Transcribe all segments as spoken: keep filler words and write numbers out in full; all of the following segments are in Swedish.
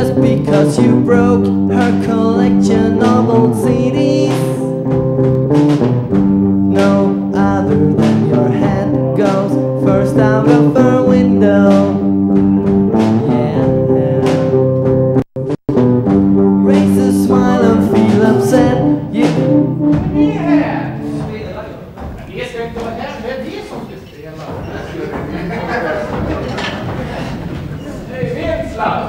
just because you broke her collection of old C Ds. No other than your hand goes first out of her window. Yeah, yeah. Raise a smile and feel upset. You Yeah! Det ska inte vara här, det är det som ska spela. Hej, Vensla!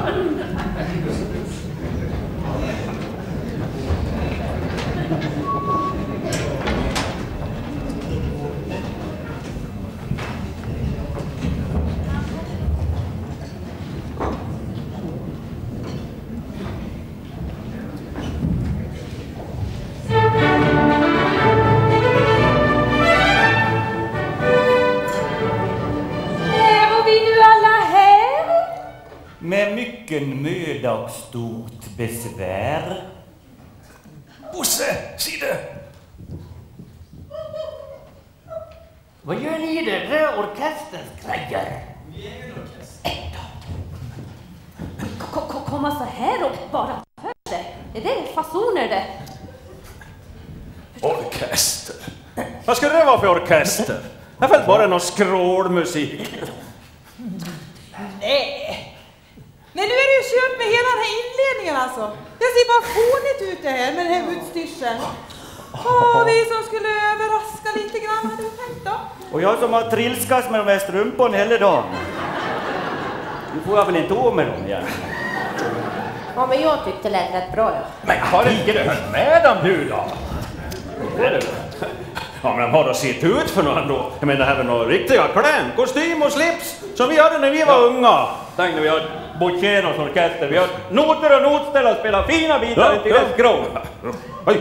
Med mycken möda och stort besvär. Bosse, se det! Vad gör ni i det? Det är orkesterns grejer. Vi är ingen orkester. Komma så här och bara för sig. Är det fasoner det? Orkester? Vad ska det vara för orkester? Jag fällt bara någon skrålmusik. Nej. Nej, nu är det ju kört med hela den här inledningen alltså. Det ser bara fånigt ut det här med den här utstyrseln. Åh, vi som skulle överraska lite grann hade vi tänkt då. Och jag som har trilskats med de här strumporna hela dagen. Nu får jag väl inte å med dem igen. Ja, men jag tyckte det lät rätt bra, ja. Men har du inte hört med dem nu då? Ja, men de har då sett ut för någon då. Jag menar, det här är några riktiga kläm, kostym och slips som vi hade när vi var ja. unga. Tänk när vi har Bocenos orkester, vi har noter och notställ och spelar fina bitar ja, till ja. en skrål. Oj.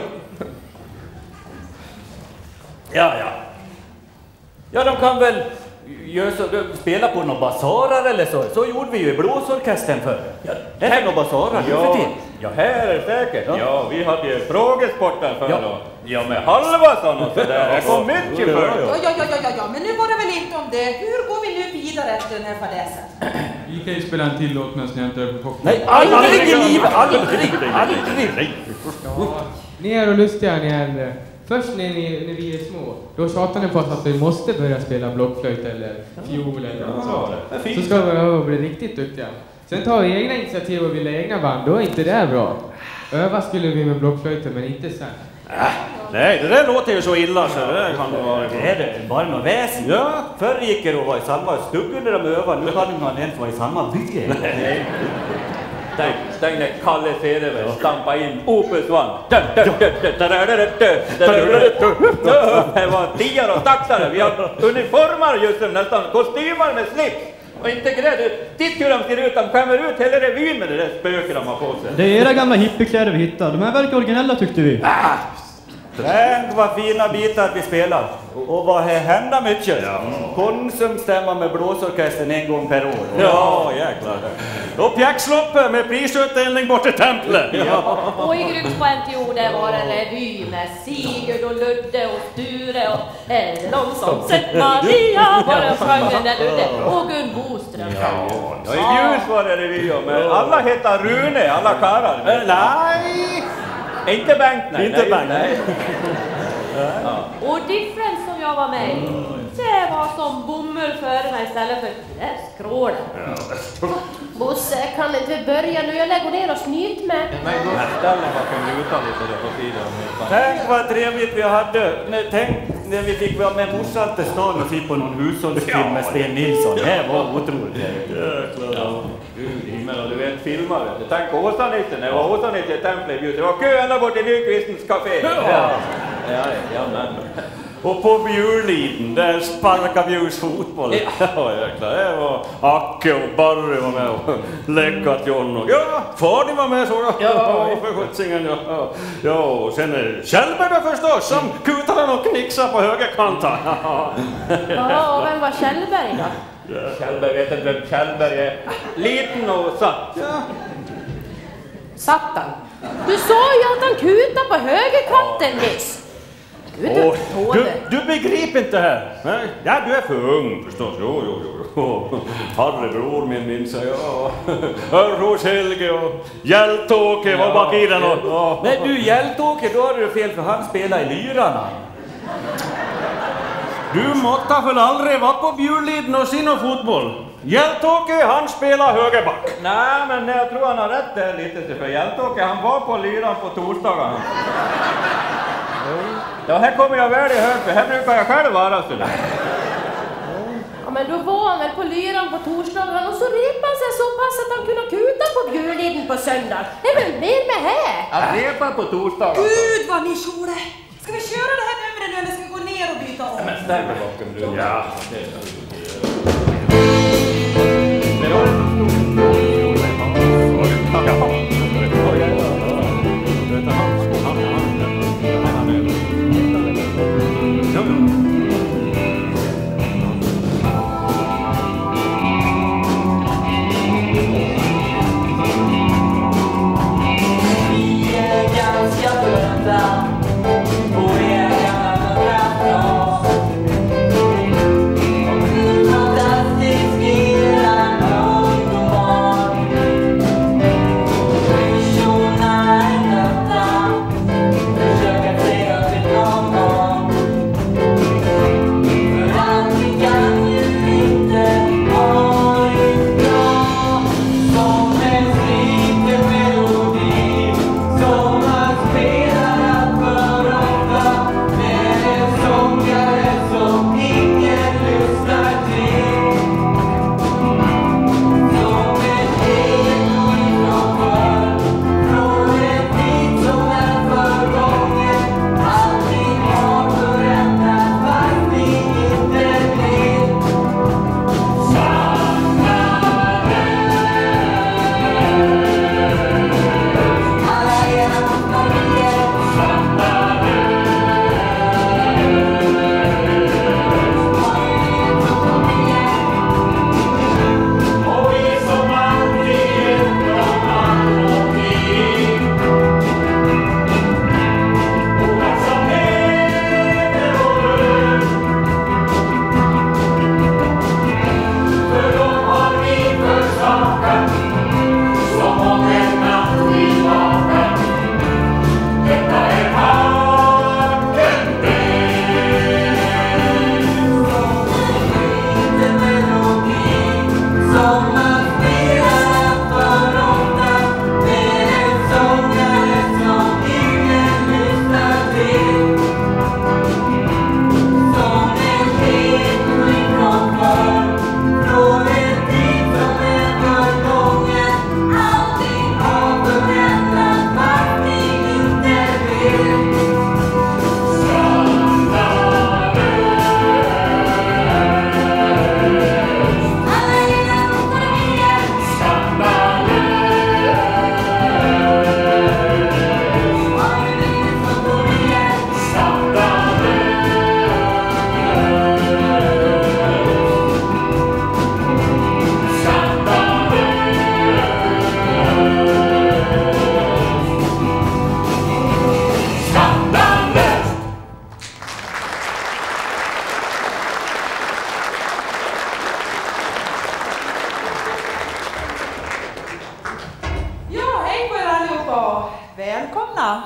Ja, ja. Ja, de kan väl gör så, spela på några basarer eller så. Så gjorde vi ju i blåsorkestern förr. Ja, det är några basarer. Ja, ja, här är det säkert. Ja, ja vi hade ju frågesporten förr ja. då. Ja, med halva sådana så där. Det kom mycket förr. Ja, ja, ja, ja, ja, men nu var det väl inte om det. Hur går vi nu vidare efter den här fadäsen? Vi kan ju spela en till låt medan ni inte är på chocken. Nej, aldrig i livet! Aldrig! Aldrig! Ja, ni är och lustiga, ni är äldre. Först när, ni, när vi är små, då tjatar ni på oss att vi måste börja spela blockflöjt eller fiol eller något sånt. Så ska vi öva och bli riktigt duktiga. Sen tar vi egna initiativ och vill egna band, då är inte det bra. Öva skulle vi med blockflöjten, men inte sen. Äh, nej, det där låter ju så illa så det där kan det vara. Det är det, bara något väsen. Ja. Förr gick det att vara i samma stugg under de övar, nu kan man ens vara i samma by. Nej. Tänk, tänk när Kalle Cederberg stampa in Opus One. Det var tiar och taxare. Vi har uniformer just nu, nästan kostymer med slips. Och inte grädd. Titt hur de ser ut, de skämmer ut hela revyn med det där spöket de har på sig. Det är era gamla hippiekläder vi hittar. De här verkar originella tyckte vi. Ah. Tänk vad fina bitar vi spelar. Och vad här händer mycket. Ja. Konsum stämmer med blåsorkestern en gång per år. Ja, jäklar. Och pjäxloppe med prisutdelning bort till templet. Ja. Och i Gryckspoäntjorden var det revy med Sigurd och Ludde och Sture och är det någon som sett Maria var det sjöng den där Ludde och Gun Boström. Ja, ja, i ljus var det revy men alla heter Rune, alla karlar. Äh, nej! Inte Bengt, nej. Inte Bengt, nej. Ja. Och Difference som jag var med i, det var som bomull före mig istället för det skrålen. Ja. Bosse, kan inte vi börja nu? Jag lägger ner och snyt med. Nej, då ställer man kan luta lite där på sidan. Tänk vad trevligt vi hade. Tänk när vi fick vara med morsan till stan och se på någon hushållsfilm med Sten Nilsson. Det var otroligt. Ja, men du vet filmare. Tänk Åsa-Nisse, när var Åsa-Nisse i templet bjud. Det var kö ända bort till Nykvistens café. Ja, ja, ja, men. Och på Bjurliden, där sparkade Bjurs fotboll. Ja, jäklar. Det var Acke och Barry var med och Läckat John och... Ja, Fardi var med så då. Ja, för skjutsingen. Ja, ja, och sen är Kjellberg då förstås som kutade och knixade på högerkanten. Ja, och vem var Kjellberg då? Ja. Kjellberg vet inte vem Kjellberg är. Liten och satt. Ja. Satt han? Du sa ju att han kutade på högerkanten nyss. Gud, Åh, tål du, det. du begriper inte här. Nej, ja, du är för ung förstås. Jo, jo, jo. Farbror min minns jag. Ja. Örros Helge och Hjältåke var bak i den. Och, ja. Men du, Hjältåke, då har du fel för han spelar i Lyrarna. Du måtte väl aldrig vara på Bjurliden och se någon fotboll? Hjältåke, han spelar högerback. Nej, men jag tror han har rätt där lite. För Hjältåke, han var på Lyran på torsdagarna. Ja, här kommer jag väl i hög, för här brukar jag själv vara. Så där. Ja, men då var han väl på Lyran på torsdagen och så repade han sig så pass att han kunde kuta på Bjurliden på söndag. Det är väl mer med här? Han repar på torsdagar. Gud vad ni tjore! Ska vi köra det här numret nu eller ska vi gå ner och byta om? Men ställ dig bakom du. Ja. Välkomna!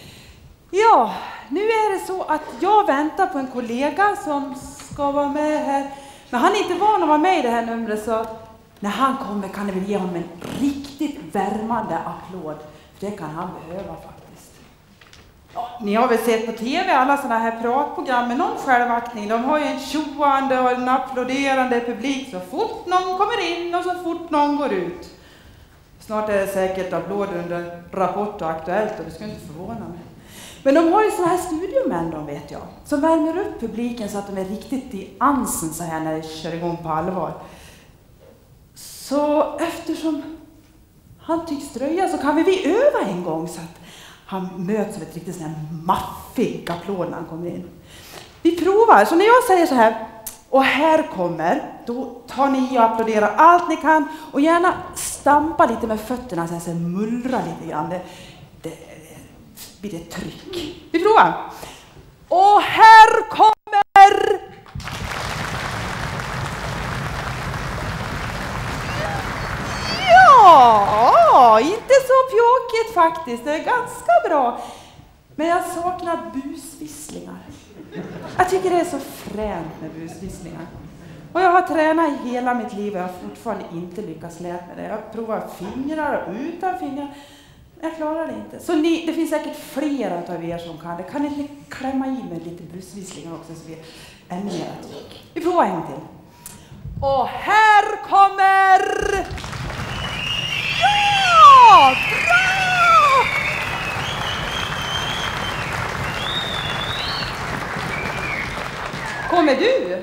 Ja, nu är det så att jag väntar på en kollega som ska vara med här. Men han är inte van att vara med i det här numret, så när han kommer kan ni väl ge honom en riktigt värmande applåd. För det kan han behöva faktiskt. Ja, ni har väl sett på tv alla sådana här pratprogram med någon självaktning. De har ju en tjoande och en applåderande publik så fort någon kommer in och så fort någon går ut. Snart är det säkert applåder under Rapport och Aktuellt och det skulle inte förvåna mig. Men de har ju såna här studiomän, de vet jag, som värmer upp publiken så att de är riktigt i ansen så här när det kör igång på allvar. Så eftersom han tycks dröja så kan vi, vi öva en gång så att han möts av ett riktigt sån här maffig applåd när han kommer in. Vi provar, så när jag säger så här, och här kommer, då tar ni och applåderar allt ni kan och gärna stampa lite med fötterna så här, så här mullra lite grann. Det, det, det blir det tryck. Vi provar. Och här kommer... Ja, inte så pjåkigt faktiskt. Det är ganska bra. Men jag saknar busvisslingar. Jag tycker det är så fränt med busvisslingar. Och jag har tränat i hela mitt liv och jag har fortfarande inte lyckats lära mig det. Jag provar fingrar och utan fingrar. Jag klarar det inte. Så ni, det finns säkert flera av er som kan det. Kan ni inte klämma i med lite busvisslingar också så vi är ännu mer. Vi provar en gång till. Och här kommer... Ja! Bra! Kommer du?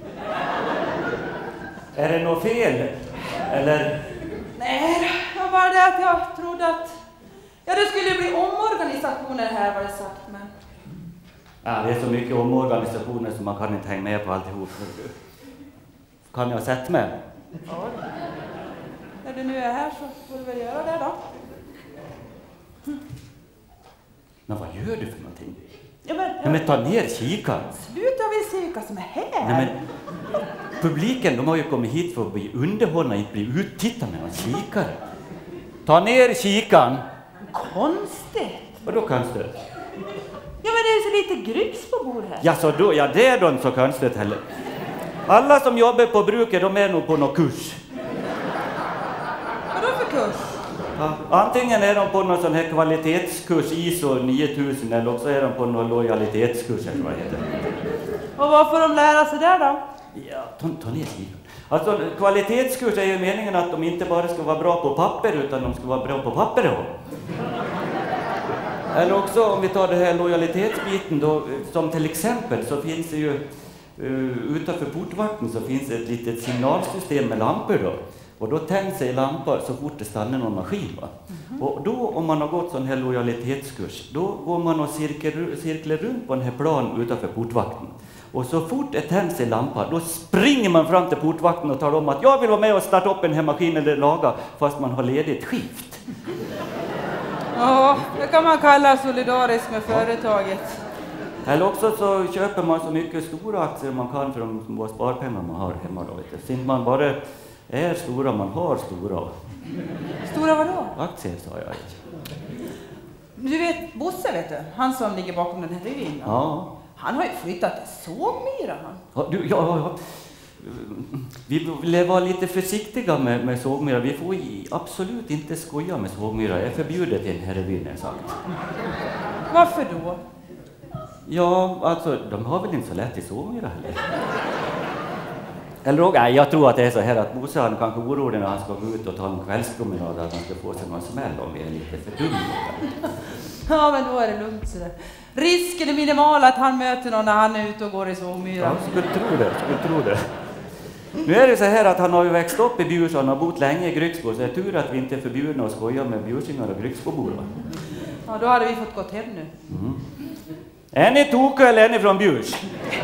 Är det något fel? Eller? Nej, det var bara det att jag trodde att... Ja, det skulle bli omorganisationer här var det sagt, men... Ja, det är så mycket omorganisationer som man kan inte hänga med på alltihop. Kan jag sätta mig? Ja, när du nu är här så får du väl göra det då. Hm. Men vad gör du för någonting? Ja, men, Nej, men ta ner kikaren. Sluta vill se vilka som är här. Nej, men publiken, de har ju kommit hit för att bli underhållna, inte bli uttittade med någon kikare. Ta ner kikaren. Konstigt. Vadå konstigt? Ja, men det är så lite gryx på bord här. Ja, så då, ja, det är då så konstigt heller. Alla som jobbar på bruket, de är nog på någon kurs. Vadå för kurs? Ja, antingen är de på någon sån här kvalitetskurs I S O nio tusen eller också är de på någon lojalitetskurs eller vad det heter. Och vad får de lära sig där då? Ja, ta, ta ner sidan. Alltså kvalitetskurs är ju meningen att de inte bara ska vara bra på papper utan de ska vara bra på papper också. Eller också om vi tar det här lojalitetsbiten då, som till exempel så finns det ju uh, utanför portvakten så finns det ett litet signalsystem med lampor då. Och då tänds sig lampor så fort det stannar någon maskin. Va? Mm-hmm. Och då om man har gått sån här lojalitetskurs, då går man och cirklar, cirklar runt på den här planen utanför portvakten. Och så fort det tänds sig lampa, då springer man fram till portvakten och talar om att jag vill vara med och starta upp en här maskin eller laga fast man har ledigt skift. Ja, det kan man kalla solidariskt med företaget. Eller också så köper man så mycket stora aktier man kan för de små sparpengar man har hemma. Då, vet du. Så inte man bara är stora, man har stora. Stora vadå? Aktier sa jag. Du vet, Bosse vet du, han som ligger bakom den här revyn. Ja. Han har ju flyttat till Sågmyra. Ja, du, ja, ja, ja. Vi vill vara lite försiktiga med, med Sågmyra. Vi får absolut inte skoja med Sågmyra. Det är förbjudet i den här revyn, jag sagt. Varför då? Ja, alltså, de har väl inte så lätt i Sågmyra heller. Eller nej, jag tror att det är så här att Bosse han kanske orolig när han ska gå ut och ta en kvällspromenad att han ska få sig någon smäll om vi är lite för dumma. Ja, men då är det lugnt sådär. Risken är minimal att han möter någon när han är ute och går i Sågmyra. Ja, skulle tro det, skulle tro det. Nu är det så här att han har ju växt upp i Bjurs och han har bott länge i Grycksbo, så det är tur att vi inte är förbjudna att skoja med bjursingar och Grycksbobor. Ja, då hade vi fått gått hem nu. Mm. Är ni tokiga eller är ni från Bjurs?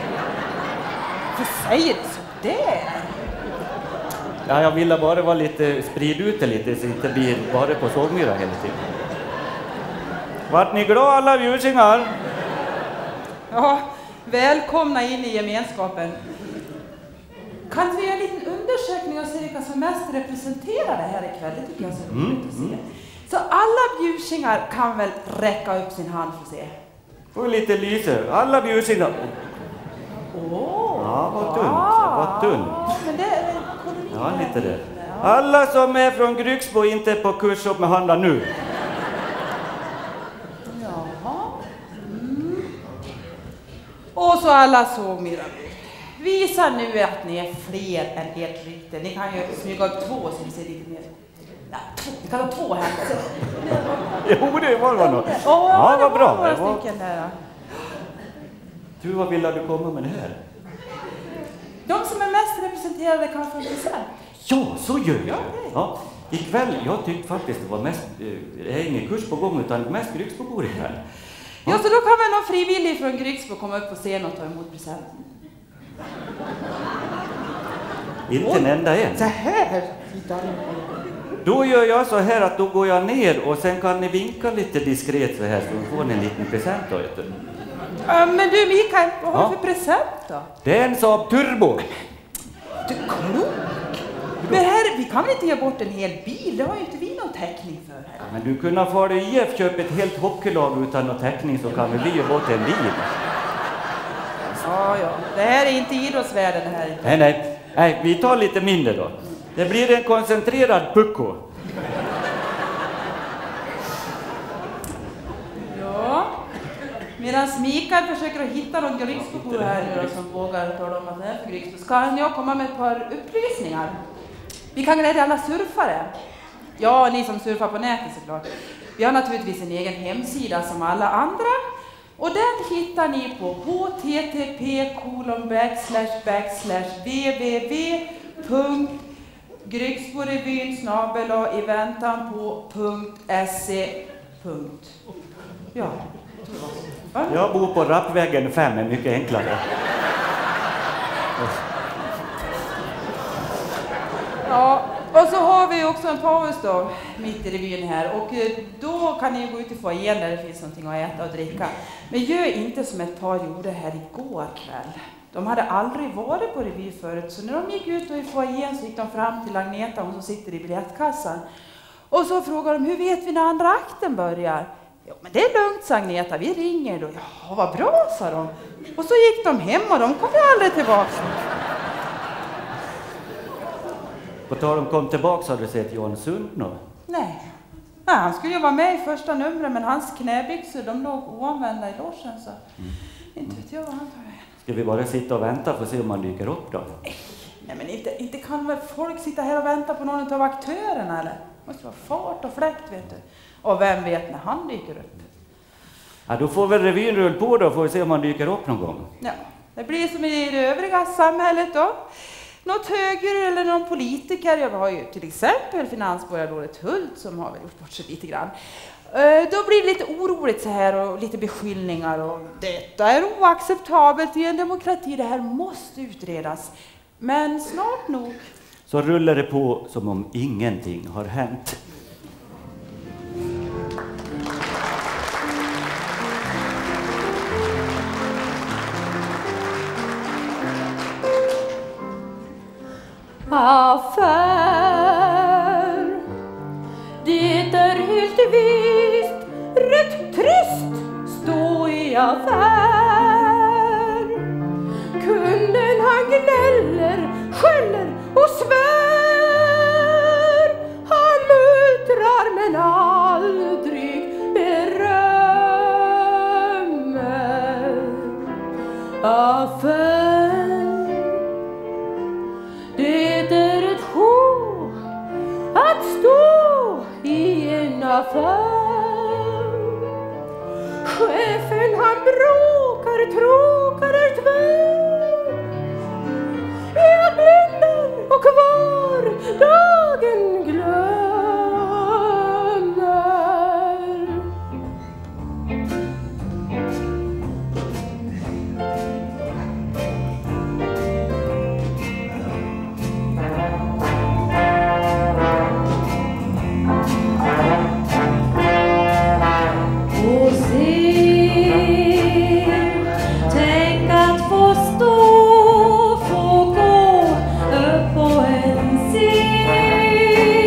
För säger det så där? Ja, jag ville bara vara lite, sprid ut det lite så inte blir bara på Sågmyra hela tiden. Vart ni glada alla bjursingar? Ja, välkomna in i gemenskapen. Kan vi göra en liten undersökning och se vilka som mest representerade här ikväll? Det tycker jag är så roligt Mm, att se. mm. Så alla bjursingar kan väl räcka upp sin hand för att se? Och lite lyser. Alla bjursingar. Åh! Ja, vad tunt. Vad tunt. Ja, men det är koloni. Ja, lite det. Alla som är från Grycksbo inte på kurs upp med handen nu. Jaha. Mm. Och så alla Sågmyra. Visa nu att ni är fler än ert rykte. Ni kan ju smyga upp två så vi ser lite mer. Ja, två. Vi kan ha två här. Jo, det var det nog. Ja, Ja, det vad bra. några Det var... stycken där. Du, vad vill du komma med det här? De som är mest representerade kan få en present. Ja, så gör jag. Ja, Ja, ikväll, jag tyckte faktiskt det var mest, eh, det är ingen kurs på gång utan mest Grycksbobor ikväll. Ja, så då kan väl någon frivillig från Grycksbo komma upp på scen och ta emot presenten. Inte en enda en. Så här. Då gör jag så här att då går jag ner och sen kan ni vinka lite diskret så här så får ni en liten present då. Vet du. Ja, men du Mikael, vad har Ja. du för present då? Det är en Saab Turbo. Du klok! Men här, vi kan väl inte ge bort en hel bil? Det har ju inte vi någon täckning för här. Men du kunde fara i F köpa ett helt hockeylag utan någon täckning så kan vi ge bort en bil. Ja, ja. Det här är inte idrottsvärlden det här. Nej, nej. Nej, vi tar lite mindre då. Det blir en koncentrerad pucko. Ja. Medan Mikael försöker att hitta någon Grycksbo här nu då, som vågar tala om att det är för Grycksbo, så kan jag komma med ett par upplysningar. Vi kan glädja alla surfare. Ja, ni som surfar på nätet såklart. Vi har naturligtvis en egen hemsida som alla andra. Och den hittar ni på http kolon backslash backslash www punkt grycksborevyn snabel-a i väntan på punkt se. Ja. Va? Jag bor på Rappvägen fem, är mycket enklare. Ja, och så har vi också en paus då, mitt i revyn här. Och eh, då kan ni gå ut i foajén där det finns någonting att äta och dricka. Men gör inte som ett par gjorde här igår kväll. De hade aldrig varit på revy förut, så när de gick ut och i foajén så gick de fram till Agneta, hon som sitter i biljettkassan. Och så frågade de, hur vet vi när andra akten börjar? Jo, men det är lugnt, sa Agneta, vi ringer då. Ja, vad bra, sa de. Och så gick de hem och de kom aldrig tillbaka. På tal om kom tillbaka, har du sett Jan Sundno? Nej. Nej, han skulle ju vara med i första numret, men hans knäbyxor, de låg oanvända i logen, så mm. inte vet jag vad han tar vägen. Ska vi bara sitta och vänta för att se om han dyker upp då? Nej, men inte, inte kan väl folk sitta här och vänta på någon av aktörerna, eller? Det måste vara fart och fläkt, vet du. Och vem vet när han dyker upp? Ja, då får väl revyn rulla på då, får vi se om han dyker upp någon gång. Ja, det blir som i det övriga samhället då. Något högre eller någon politiker, jag har ju till exempel finansborgarrådet Hult som har väl gjort bort sig lite grann. Då blir det lite oroligt så här och lite beskyllningar och detta är oacceptabelt i en demokrati, det här måste utredas. Men snart nog. Så rullar det på som om ingenting har hänt. Affär. Det är helt visst rätt trist stå i affär. Kunden han gnäller, skäller och svär. Han muttrar men aldrig berömmer. Affär. Det är ett sjå att stå i en affär. Chefen han bråkar, tråkar är tvär. Jag glömmer och kvar dagen glömmer. Få gå upp på en scen.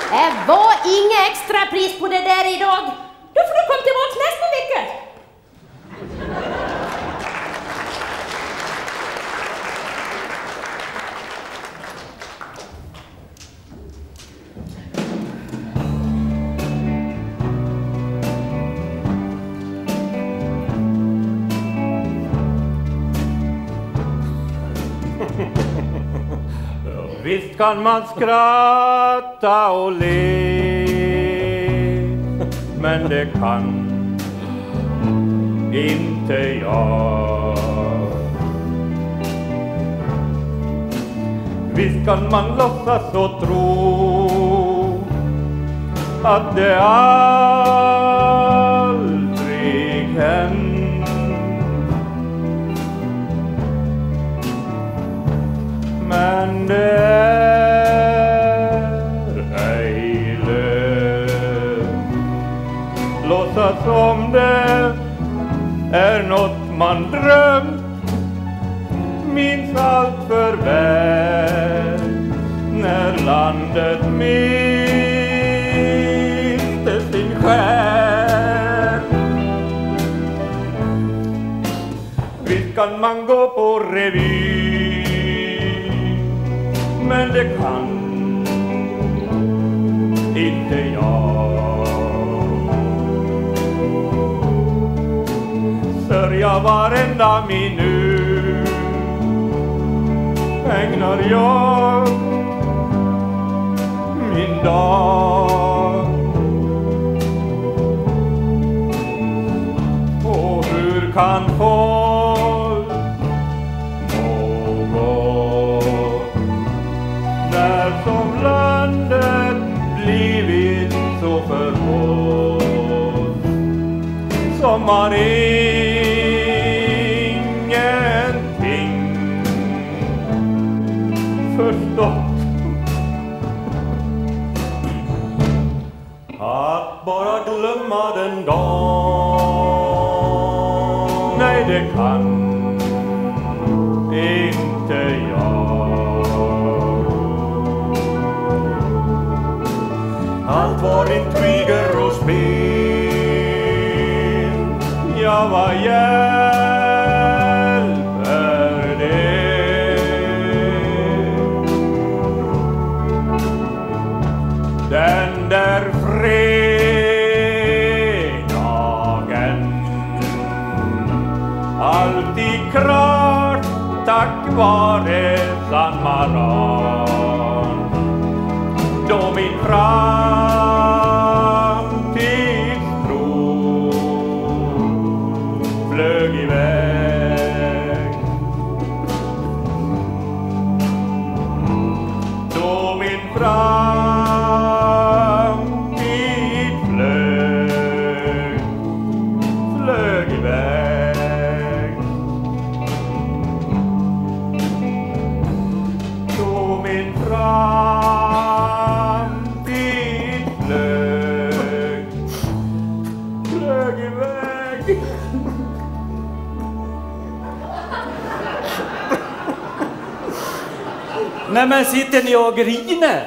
Det var inga extra pris på det där idag. Då får du komma tillbaka nästa vecka. Visst kan man skratta och le, men det kan inte jag. Visst kan man låtsas och tro att det aldrig hänt. Men det är ej lönt. Låtsas som det är något man drömt. Minns allt för väl när landet miste sin själ. Visst kan man gå på revy, men det kan inte jag. Sörja varenda minut ägnar jag min dag. Och hur kan folk må gott när som landet blivit så förhållt, som man ingenting förstått. Att bara glömma den dagen, nej det kan inte jag. Allt var intriger och spel, ja vad hjälper det? Den där fredagen, alltid klart tack vare San Maran, då min framtidstro flög iväg. Då min framtid flög, flög iväg. Då min framtid flög, flög iväg. Nej men sitter ni och griner?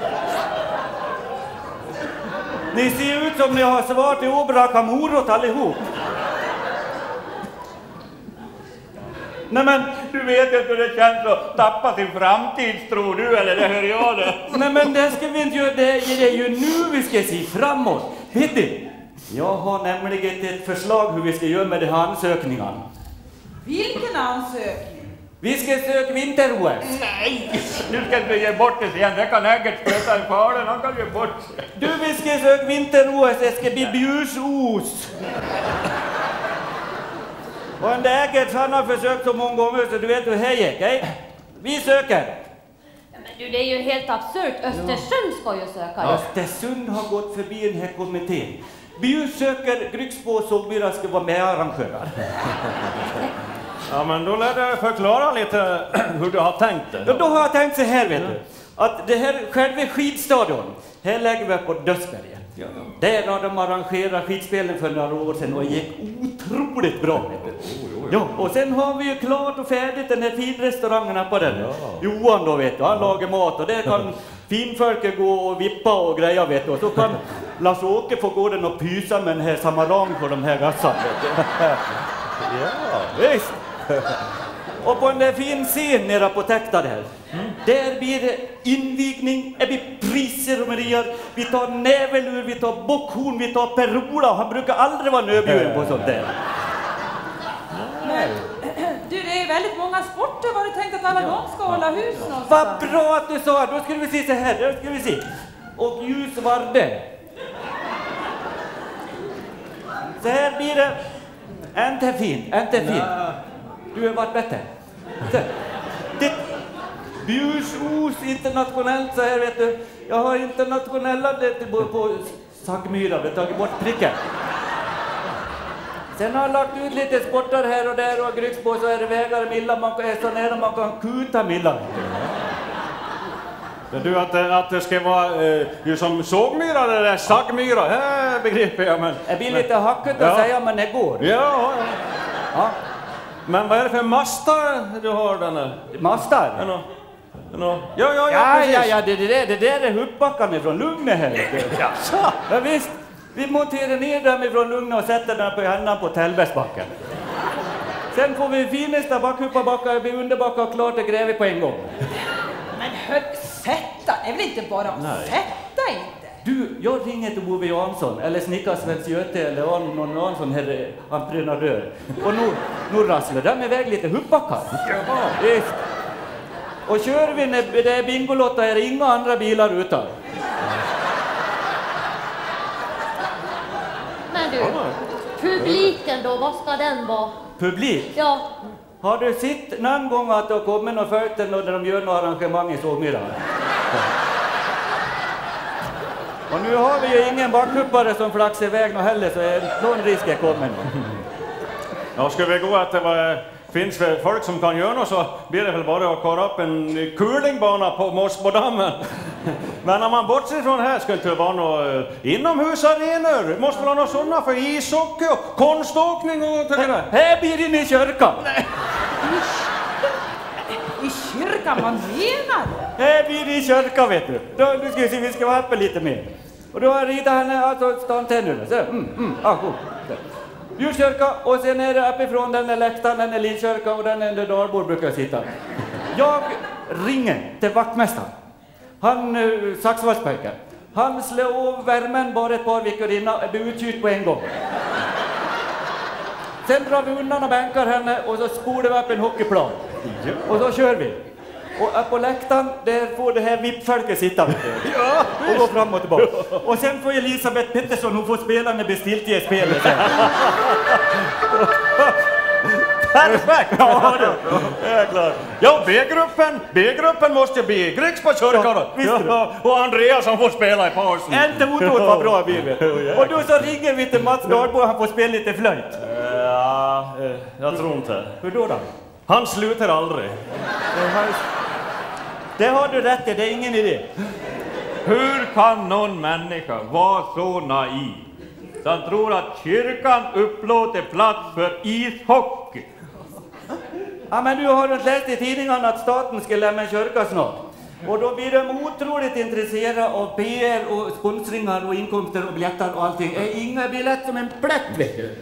Ni ser ut som ni har svart i obraka morot allihop. Nej men, Du vet inte hur det känns att tappa sin framtidstro, du, eller det hör jag det. nej men det ska vi inte göra, det är ju nu vi ska se framåt. Vet du, jag har nämligen ett förslag hur vi ska göra med de här ansökningarna. Vilken ansökning? Vi ska söka vinter-O S. Nej, nu ska du ge bort det igen. Det kan Eggert sköta i faren, han kan ge bort. Du, vi ska söka vinter-O S, det ska bli bjursos. Och en Eggert, han har försökt så många gånger så du vet hur det gick, okay? Vi söker. Men du, det är ju helt absurt. Östersund ska ju söka. Ja. Östersund har gått förbi den här kommittén. Bjur söker, Grycksbo och Sågmyra ska vara med arrangörer. Ja, men då lär du förklara lite hur du har tänkt det. Ja, då har jag tänkt så här, vet du. Att det här själva skidstadion, här lägger vi på Dödsberget. Ja. Där har de arrangerat skidspelen för några år sedan och det gick otroligt bra, vet du. Oh, oh, ja, och sen har vi ju klart och färdigt den här finrestaurangen på den. Ja. Johan då, vet du, han lagar mat och där kan finfolket gå och vippa och greja, vet du. Och så kan Lars-Åke få gå den och pysa med den här samarang på de här gassarna, vet du. Ja, visst. Och på den där fin scen nere på täckta där. Mm. Där blir det invigning, det blir prisceremonier, vi tar nävelur, vi tar bockhorn, vi tar perola. Han brukar aldrig vara nödbjuden på sånt där. Men, du, det är väldigt många sporter. Var du tänkt att alla ja. de ska hålla hus någonstans? Vad bra att du sa, då skulle vi se så här, då skulle vi se. Och ljusvarde. Så här blir det. Inte fint, inte fint. Du har varit bättre. Det Bjursås internationellt så här, vet du. Jag har internationella det på, på Sagmyra, vi har tagit bort pricken. Sen har jag lagt ut lite sportar här och där och Grycksbo, så är det vägar Milla, man kan så nära man kan kuta Milla. Du, att, att det ska vara eh, ju som sågmyra eller sagmyra, det begriper jag. Men, det blir lite hackigt att ja. säga, men det går. Ja, ja. ja. Men vad är det för mastar du har den här? Mastar? Ja, ja, ja, ja, ja, ja, ja, det, det, det, det där är huppbackarna från Lugna här. Ja, ja, visst. Vi monterar ner dem ifrån Lugna och sätter den på händan på Tällbergsbacken. Sen får vi finaste backhupparbackar, blir underbacka och klart det gräver på en gång. Men hör, sätta, det är väl inte bara att Nej. sätta inte? Du, jag ringer till Ove Jansson, eller snickar Svens Göte, eller någon annan sån här entreprenör. Och nu, nu rasslar de iväg lite huppbackar. Ja, visst. Och kör vi när det är Bingolotta är det inga andra bilar utan. Men du, publiken då, vad ska den vara? Publik? Ja. Har du sett någon gång att det har kommit någon följt när de gör några arrangemang i Sågmyra? Och nu har vi ju ingen backhuppare som flaxar iväg någon heller, så är någon risk är kommen. Ja, ska vi gå att det var, finns för folk som kan göra något, så blir det väl bara att köra upp en curlingbana på Mossbodammen. Men när man bortser från här ska det inte vara några inomhusarenor. Det måste väl ha några sådana för ishockey och konståkning och det där. Här blir det i kyrkan. I kyrkan, vad menar du? Här blir det i kyrkan, vet du. Då, nu ska vi se, vi ska vara uppe lite mer. Och då har ritat henne, alltså ståndtänderna. Så, mm, mm, ah, god. Djurkyrka, och sen är det uppifrån den är läktaren, den är Lillkyrka och den är där Dalbor brukar sitta. Jag ringer till vaktmästaren. Han, uh, Saxvallspöjken. Han slår av värmen bara ett par veckor innan och blir utkylt på en gång. Sen drar vi undan och bänkar henne och så spolar vi upp en hockeyplan. Och så kör vi. Och upp på läktaren, där får det här vippfolket sitta. Ja, och gå fram och tillbaka. Och sen får Elisabeth Pettersson, hon får spela när bestilt i spelet. Perfekt! Ja, det är klart. Ja, B-gruppen, B-gruppen måste bli Grycksbo kyrka då. Ja, ja, och Andreas som får spela i pausen. Inte otroligt vad bra vi vet. Och då så ringer vi till Mats Dahlbo, han får spela lite flöjt. Ja, jag tror inte. Hur då då? Han slutar aldrig. Det har du rätt i, det är ingen idé. Hur kan någon människa vara så naiv så han tror att kyrkan upplåter plats för ishockey? Ja, men du har inte läst i tidningarna att staten ska lämna en kyrka snart. Och då blir de otroligt intresserade av P R och sponsringar och inkomster och biljetter och allting. Är inga biljetter som en plätt, vet du.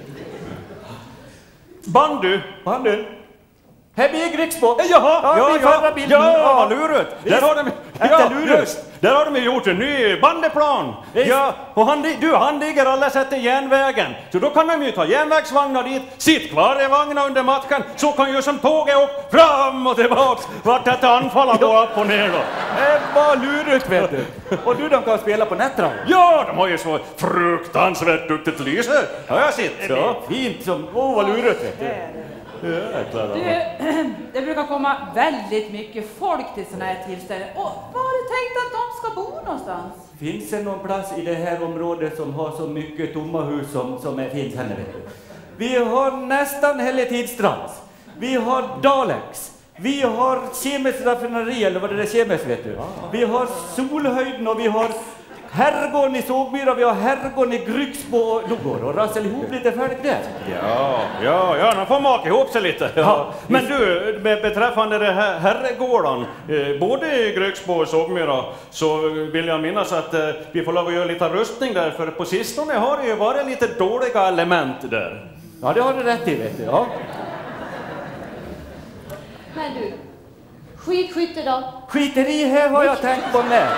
Bandy! Bandy! Här blir Grycksbo. Jaha, ja, ja, ja, ja, ja, vad lurigt. Där har de, ja, just, där har de gjort en ny bandeplan. Visst. Ja, och han, du, han ligger alla sätter järnvägen. Så då kan de ju ta järnvägsvagnar dit, sitt kvar i vagnar under matchen, så kan ju som tåget åka fram och tillbaks. Vart detta anfallar går upp och ner då. Det var lurigt, vet du. Och du, de kan spela på nätterna. Ja, de har ju så fruktansvärt duktigt lyse. Har jag sett. Det är fint som, åh vad lurigt, vet du. Du, det brukar komma väldigt mycket folk till såna här tillställningar. Och vad har du tänkt att de ska bo någonstans? Finns det någon plats i det här området som har så mycket tomma hus som, som är finns här, vet du? Vi har nästan Helletidstrands. Vi har Dalex. Vi har Kemisk raffineri, eller vad det är, Kemisk, vet du. Vi har Solhöjden och vi har herrgården i Sågmyra, vi har herrgården i Grycksbo och då går och rassel ihop lite färdigt där. Ja, ja, ja, man får maka ihop sig lite. Ja. Ja. Men du, beträffande det här herrgården, eh, både i Grycksbo och Sågmyra, så vill jag minnas att eh, vi får lov att göra lite rustning där, för på sistone har det ju varit lite dåliga element där. Ja, det har du rätt i, vet du. Ja. Men du, skidskytte då? Skiteri här har jag tänkt på med.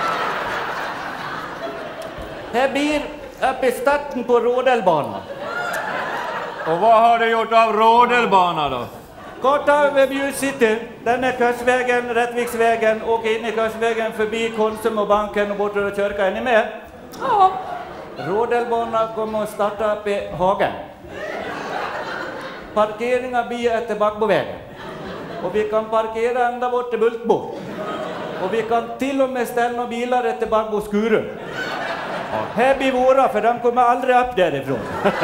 Här blir uppe i starten på Rådelbanan. Och vad har du gjort av Rådelbanan då? Kort över Bjurs City. Den är Kursvägen, Rättviksvägen, åker in i Kursvägen förbi Konsum och banken och bort och kyrka. Är ni med? Ja. Rådelbanan kommer att starta upp i Hagen. Parkeringar blir efter Backbovägen. Och vi kan parkera ända bort till Bultbo. Och vi kan till och med ställa bilar efter Bagbo Skuru. Ja. Här blir våra, för de kommer aldrig upp därifrån.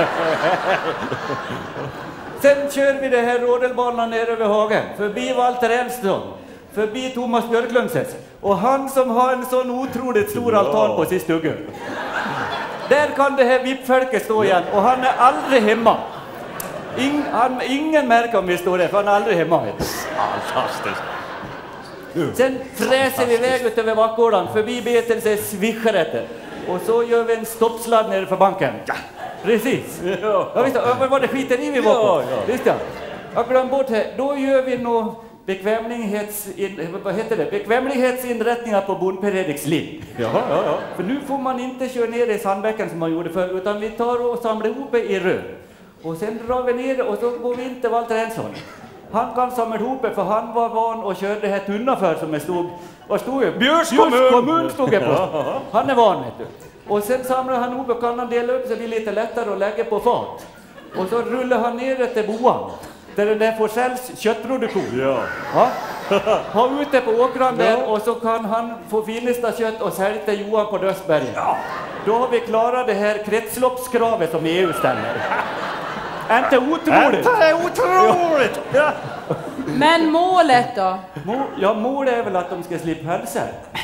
Sen kör vi det här Rådelbanan ner över Hagen. Förbi Walter Elfström. Förbi Thomas Björklundses. Och han som har en sån otroligt stor altan på sin stugge. Där kan det här vippfölket stå igen. Och han är aldrig hemma. Ing, han, ingen märker om vi står där, för han är aldrig hemma. Fantastiskt. Sen fräser vi iväg ut över bakgården, förbi Betelse Svischerätter. Och så gör vi en stoppsladd nere för banken. Ja. Precis. Ja. Ja, visst, var det skiten i vi var på? Ja, ja. Visst ja. Jag glömde bort här. Då gör vi nog bekvämlighetsin, vad heter det? bekvämlighetsinrättningar på Bondperediks liv. Ja, ja, ja. För nu får man inte köra ner i Sandbäcken som man gjorde förr, utan vi tar och samlar ihop det i rör. Och sen drar vi ner och så går vi in till Walter Ensson. Han kan samla ihop det, för han var van att köra det här tunna för som det stod. Vad stod det? Björs kommun. kommun stod det på. Han är van, vet du. Och sen samlar han ihop och kan han dela upp så det blir lite lättare att lägga på fat. Och så rullar han ner det till boan. Där den där får säljas köttproduktion. Ja. Ja. Ha ute på åkran där ja. Och så kan han få finesta kött och sälja till Johan på Dödsbergen. Ja. Då har vi klarat det här kretsloppskravet som E U ställer. Inte otroligt. Inte otroligt. Ja. Men målet då? Må, ja, målet är väl att de ska slippa hälsa.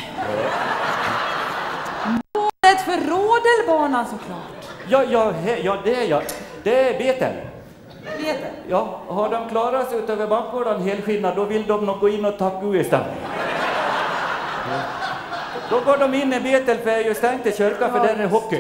Målet för Rådelbanan såklart. Ja, ja, he, ja det är jag. Det är beten. Beten? Ja, har de klarat sig utöver bakgården helskinnad, då vill de nog gå in och tacka U istället. Ja. Då går de in i Betel, för jag stängt till kyrka, för ja. Där är hockey.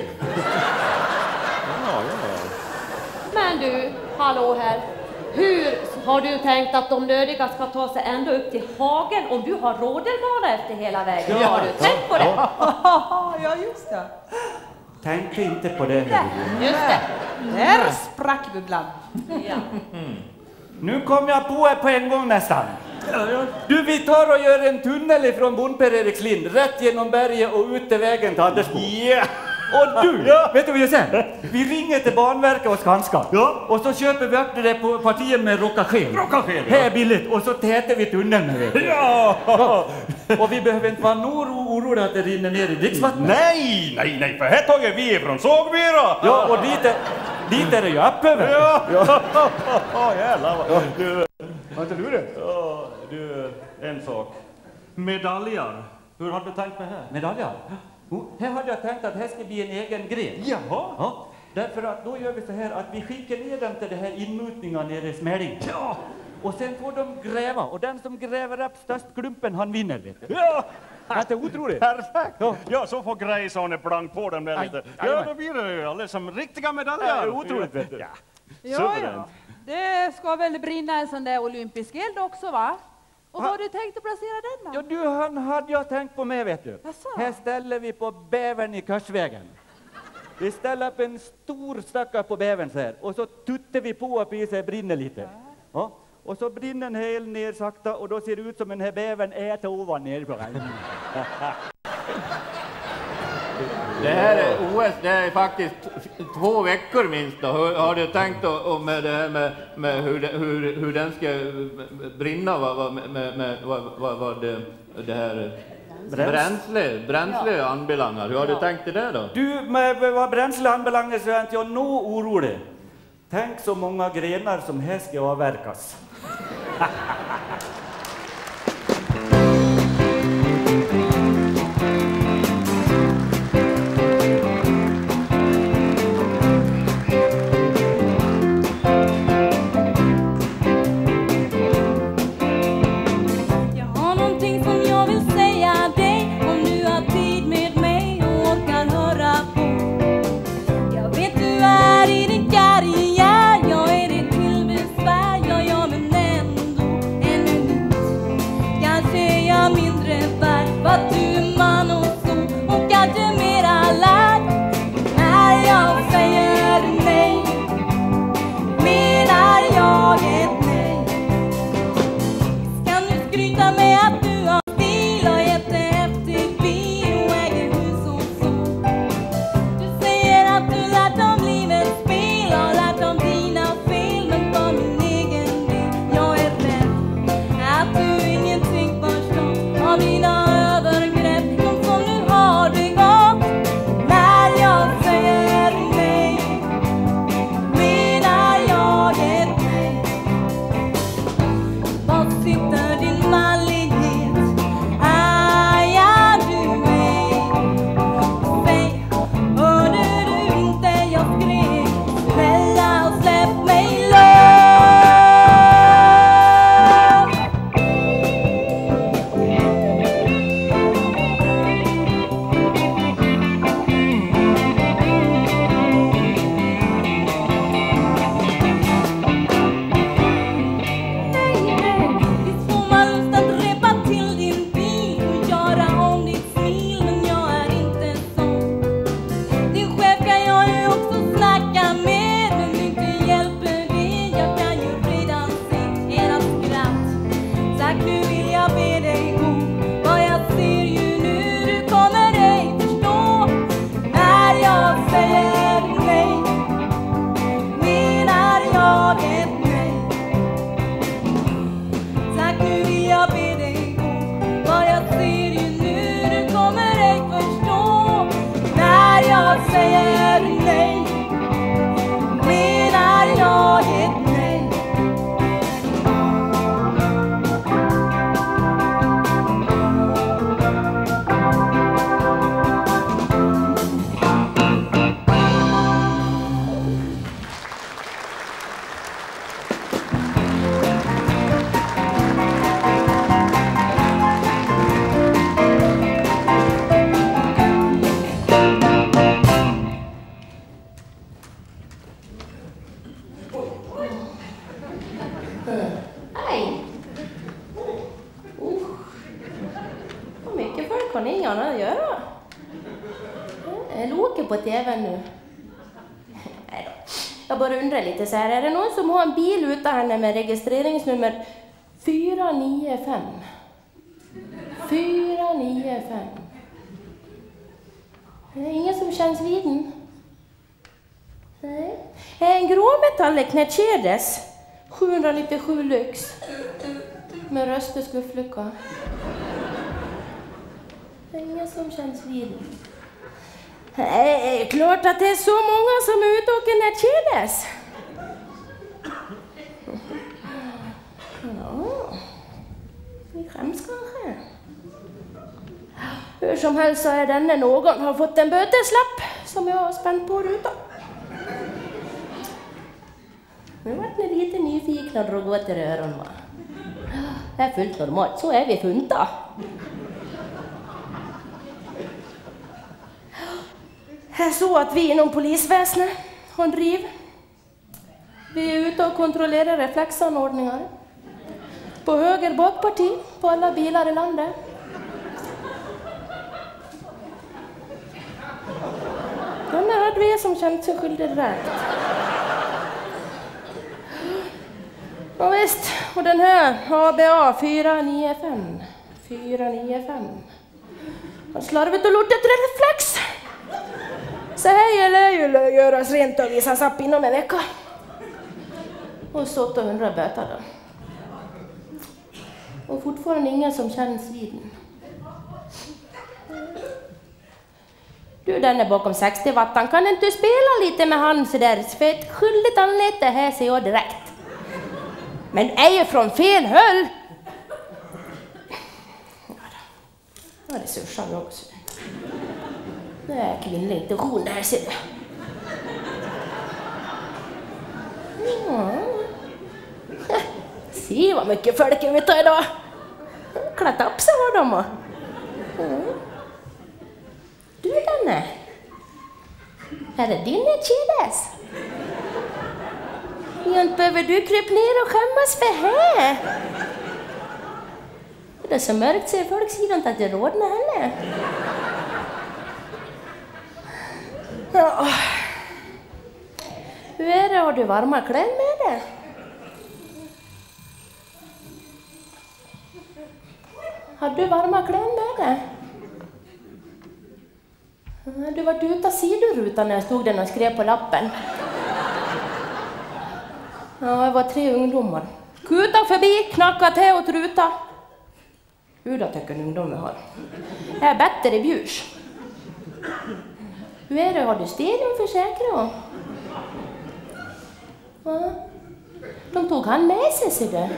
Men du, hallå här. Hur har du tänkt att de nödiga ska ta sig ända upp till Hagen om du har Rådelbana efter hela vägen? Ja, har du tänkt på det? Ja, just det. Tänkte inte på det. Nej, just det. Där sprack bubblan. Ja. Mm. Nu kom jag på er på en gång nästan. Du, vi tar och gör en tunnel ifrån Bondperedikslind rätt genom berget och ut till vägen till Andersbo. Yeah. Och du, ja. Vet du vad jag säger? Vi ringer till Banverket och Skanska. Ja. Och så köper vi upp det där på partiet med rockagen. Rockagen, ja. Här är billigt. Och så täter vi tunneln med det. Ja. Ja. Och vi behöver inte vara några oroliga att det rinner ner i dricksvattnet. Nej, nej, nej. För här tar vi från Sågmyra. Ja, och dit är, dit är det ju upp över. Ja, ja. Ja, jävlar. Ja. Du, har inte du det? Ja, du, en sak. Medaljer. Hur har du tänkt med här? Medaljer? Oh, här hade jag tänkt att det här ska bli en egen gren. Jaha. Ja, därför att då gör vi så här att vi skickar ner dem till det här inmutningen nere i Smäring. Ja. Och sen får de gräva. Och den som gräver upp störst klumpen, han vinner, vet du. Ja. Det är otroligt. Perfekt. Ja, ja, så får Grejsson en plank på dem där lite. Ja, då blir det ju alldeles som riktiga medaljer. Det är otroligt, vet du. Ja, ja, ja. Det ska väl brinna en sån där olympisk eld också, va? Och vad har du tänkt att placera den då? Ja, du, han hade jag tänkt på mig, vet du. Jaså? Här ställer vi på bävern i Kursvägen. Vi ställer upp en stor stackare på bävern så här. Och så tuttar vi på att det brinner lite. Ja. Ja. Och så brinner den hel ner sakta och då ser det ut som den här bävern äter ovan ner på den. Det här är O S, det är faktiskt två veckor minst då. Hur, har du tänkt då, med det här med, med hur, det, hur, hur den ska brinna, vad, vad, med, med, vad, vad, vad det, det här bränsle, bränsle ja. Anbelangar? Hur har ja. Du tänkt det där då? Du, med vad bränsle anbelangar så är inte jag nå orolig. Tänk så många grenar som här ska avverkas. är Loke på tvn nu? Nej då. Jag bara undrar lite så här, är det någon som har en bil utan henne med registreringsnummer fyra nio fem? fyra nio fem. Det är ingen som känns vid den. Nej. En gråmetallic Mercedes sjuhundranittiosju Lux med röst och skufflucka. Det är ingen som känns vid den. Det är klart att det är så många som är ute och åker Mercedes. Ja, vi skäms kanske. Hur som helst så är denne någon har fått en böteslapp som jag har spänt på rutan. Nu vart ni lite nyfikna och drog åt er öron, va? Det är fullt normalt, så är vi funta. Det är så att vi inom polisväsendet har en driv. Vi är ute och kontrollerar reflexanordningar på höger bakparti på alla bilar i landet. Den här hade vi som känt sig skyldig direkt. Och visst, och den här A B A fyra nio fem. fyra nio fem. Har slarvigt och lortat reflex. Så här gäller ju att göras rent och visas upp inom en vecka. Och så åttahundra böter då. Och fortfarande ingen som känns vid den. Du, den är bakom sextio wattan. Kan inte du spela lite med han så där? För ett skyldigt anlete här ser jag direkt. Men är ju från fel höll. Ja, det sursar jag också. Det är kvinnlig intention där, ser du. Ja. Se vad mycket folk är ute idag. Klätt upp sig har de. Ja. Du, Danne. Är det din Mercedes? Inte behöver du krypa ner och skämmas för här. Det är så mörkt så folk ser inte att det rådnar heller. Ja. Hur är det? Har du varma kläder med dig? Har du varma kläder med dig? Du var ute av sidorutan när jag stod där och skrev på lappen. Ja, det var tre ungdomar. Kuta förbi, knacka till och truta. Hur då tycker en ungdom vi har? Jag är bättre i Bjurs. Hur är det? Har du stadiumförsäkring? Ja. De tog han med sig, ser du.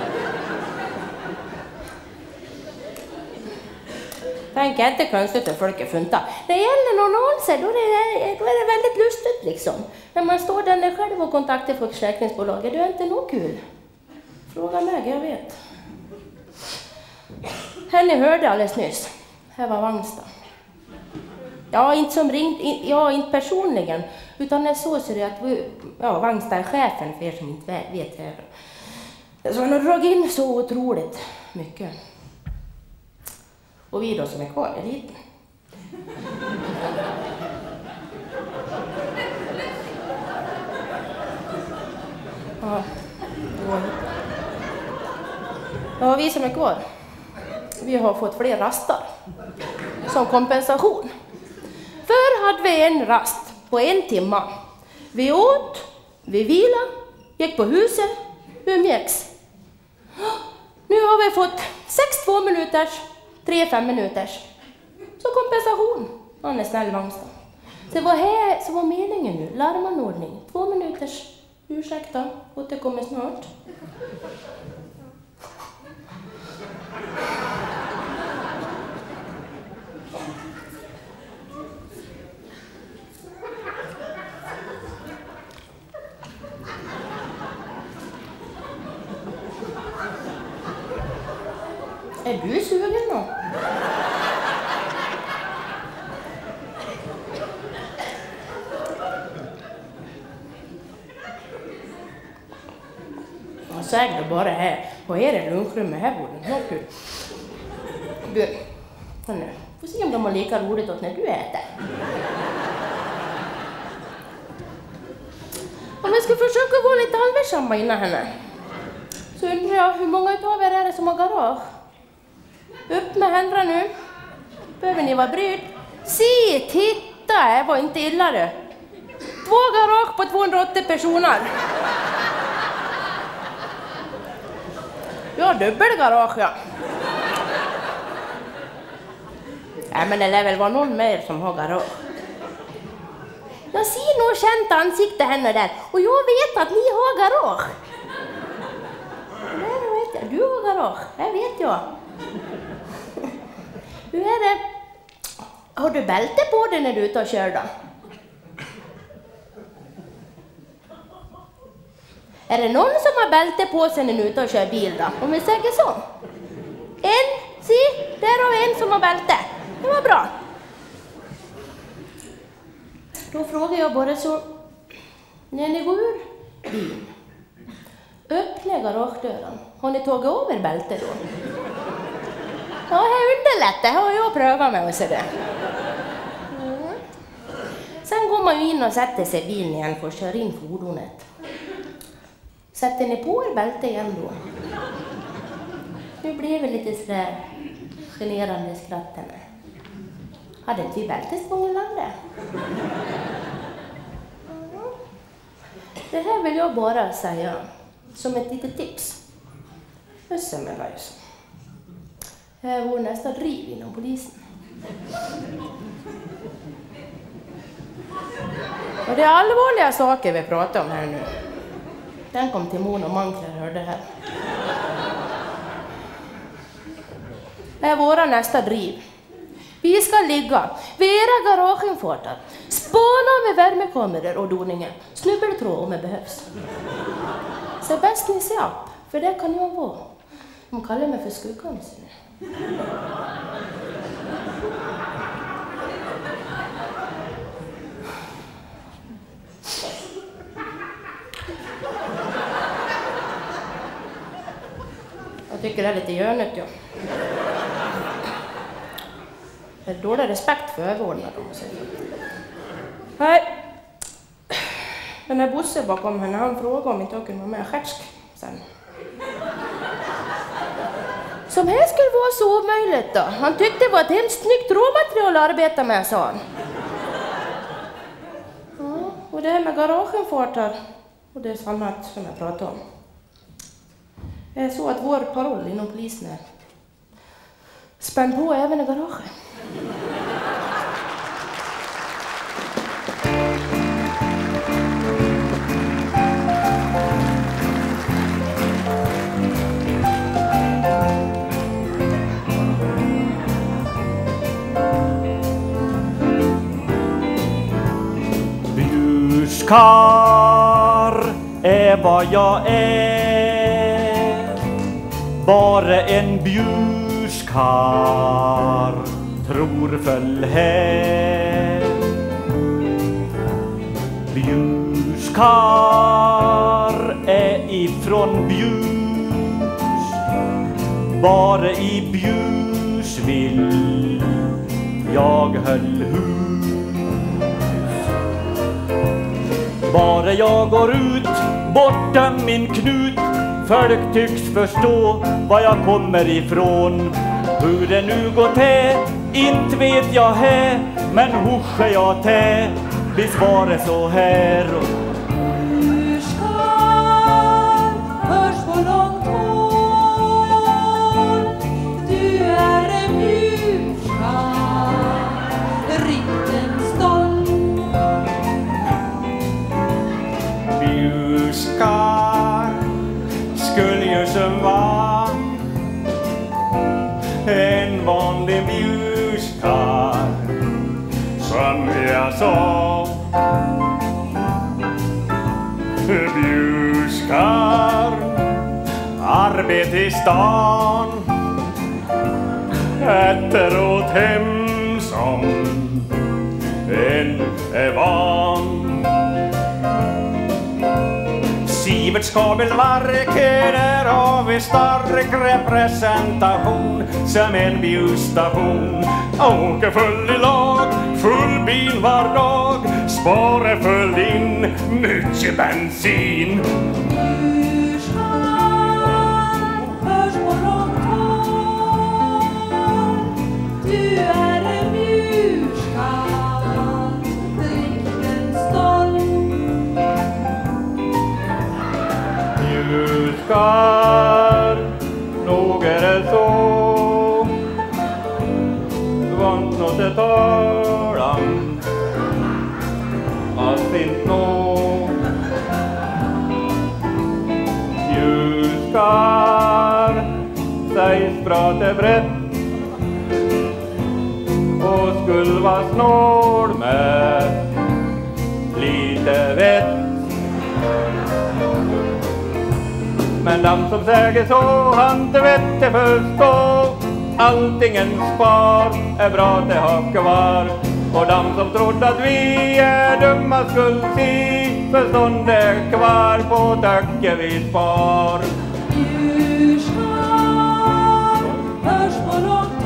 Tänk inte konstigt att folk är funta. Det gäller någon annonser, då är det, då är det väldigt lustigt liksom. När man står där själv och kontaktar för försäkringsbolaget, det är inte nog kul. Fråga mig, jag vet. Här ni hörde alldeles nyss. Här var Vangsta. Ja, inte som ringt, ja, inte personligen. Utan det så ser det att vi, ja, Vangsta är chefen för er som inte vet det. Så han har dragit in så otroligt mycket. Och vi då som är kvar är liten. Ja, ja, vi som är kvar, vi har fått fler rastar som kompensation. Förr hade vi en rast på en timme. Vi åt, vi vila, gick på huset, umgicks. Nu har vi fått sex två minuters, tre fem minuters. Så kompensation. Han är snäll Vangsta. Så var här så var meningen nu, larmanordning, två minuters. Ursäkta, återkommer snart. Är du sugen då? Jag säger det bara här. Och här är lunchrummet, här borde den ha kul. Du, nu, får se om de har lika roligt åt när du äter. Om jag ska försöka gå lite allvarsamma innan henne. Så undrar jag, hur många utav er är det som har garage? Upp med händerna nu. Behöver ni vara brydd? Se, titta, det var inte illa det. Två garage på tvåhundraåttio personer. Ja, dubbelgarage, ja. Nej, men det lär väl vara någon mer som har garage. Jag ser nog känt ansikte henne där. Och jag vet att ni har garage. Nej, det vet jag. Du har garage. Det vet jag. Hur är det? Har du bälte på dig när du är ute och kör då? Är det någon som har bälte på sig när du är ute och kör bil då? Om vi säger så. En, se, där har vi en som har bälte. Det var bra. Då frågar jag bara så. När ni går ur bilen, öppna garagedörren. Har ni tagit över bältet då? Ja, det underlättar. Det har jag prövat med att se det. Mm. Sen går man ju in och sätter sig i bilen igen för att köra in fordonet. Sätter ni på er bälte igen då? Nu blir det lite sådär generande skratten. Hade inte vi bältestvång i landet? Mm. Det här vill jag bara säga som ett litet tips. Össe med lajs. Det är vår nästa driv inom polisen. Och det är allvarliga saker vi pratar om här nu. Den kom till Mona och Mankler, hörde här. Det är våra nästa driv. Vi ska ligga vid era garageinfarter, spana med värmekameror och doningar, snubbeltråd om det behövs. Så bäst ni ser upp, för det kan jag vara. De kallar mig för skuggan. Jag tycker det är lite görnet, ja. Det är dålig respekt för överordnade. Nej. Den där Bosse bakom henne, han frågade om inte jag kunde vara med skärsk sen. Som här skulle vara så omöjligt då. Han tyckte det var ett hemskt snyggt råmaterial att arbeta med, sa han. Ja, och det här med garageinfarter, och det är samma som jag pratade om. Det är så att vår paroll inom polisen är spänn på även i garaget. Bjurskar är vad jag är, bara en bjurskar tror föll här. Bjurskar är ifrån Bjurs, bara i Bjurs vill jag höll hus. Bara jag går ut borta min knut, folk tycks förstå var jag kommer ifrån. Hur det nu går till, inte vet jag här, men husch är jag till, visst var det så här. Bjurskar hörs på långt håll, du är en bjurskar, rikten stolt. Bjurskar skulle ju som var en vanlig bjurskar, som jag sa. Bjurskar, arbete i stan, äter åt hem som en är van. Sivert Skabelverket, där har vi stark representation som en bjurstation. Åker full i lag, full bil var dag, sparar full in men mycket bensin. Mjurskall hörs på långt håll. Du är en mjurskall, riktigt stolt. Mjurskall, nog är det så. Vant något att tala allt inte nå. Mjurskall sägs prata brett och skulle vara snål med lite vett. Men de som säger så han inte vet det förstå. Alltingen spar är bra att det har kvar. Och de som trodde att vi är dumma skulle se förståndet kvar på tacket vi spar. Mjurskall hörs på långt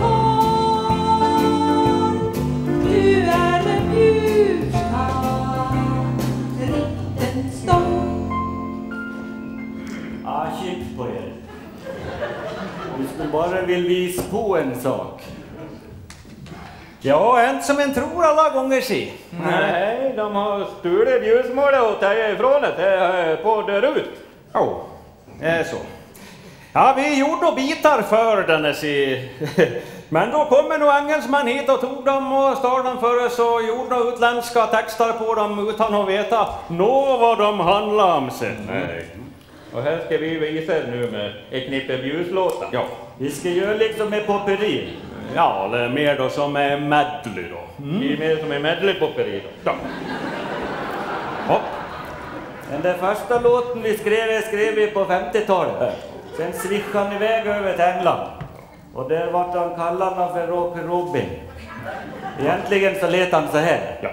håll. Du är en mjurskall, riktigt stolt. Ah, shit på er. Vi skulle bara vill visa på en sak. Ja, inte som en tror alla gånger si. Nej, de har stulit ljusmålet och tagit ifrån det på dörrut. Ja, oh, det är så. Ja, vi gjorde bitar för den si. Men då kommer nog engelsman hit och tog dem och stal dem för oss och gjorde några utländska texter på dem utan att veta nå vad de handlar om sen. Nej. Och här ska vi visa nu med ett knippe bjuslåtar. Ja. Vi ska göra liksom med popperi. Ja, eller mer då som är medley då. Mm. Vi är mer som är medley-popperi då. Ja. Ja. Den där första låten vi skrev, skrev vi på femtiotalet. Sen svischade han iväg över till England. Och där var han kallad för Rock Robin. Egentligen så lät han så här. Ja.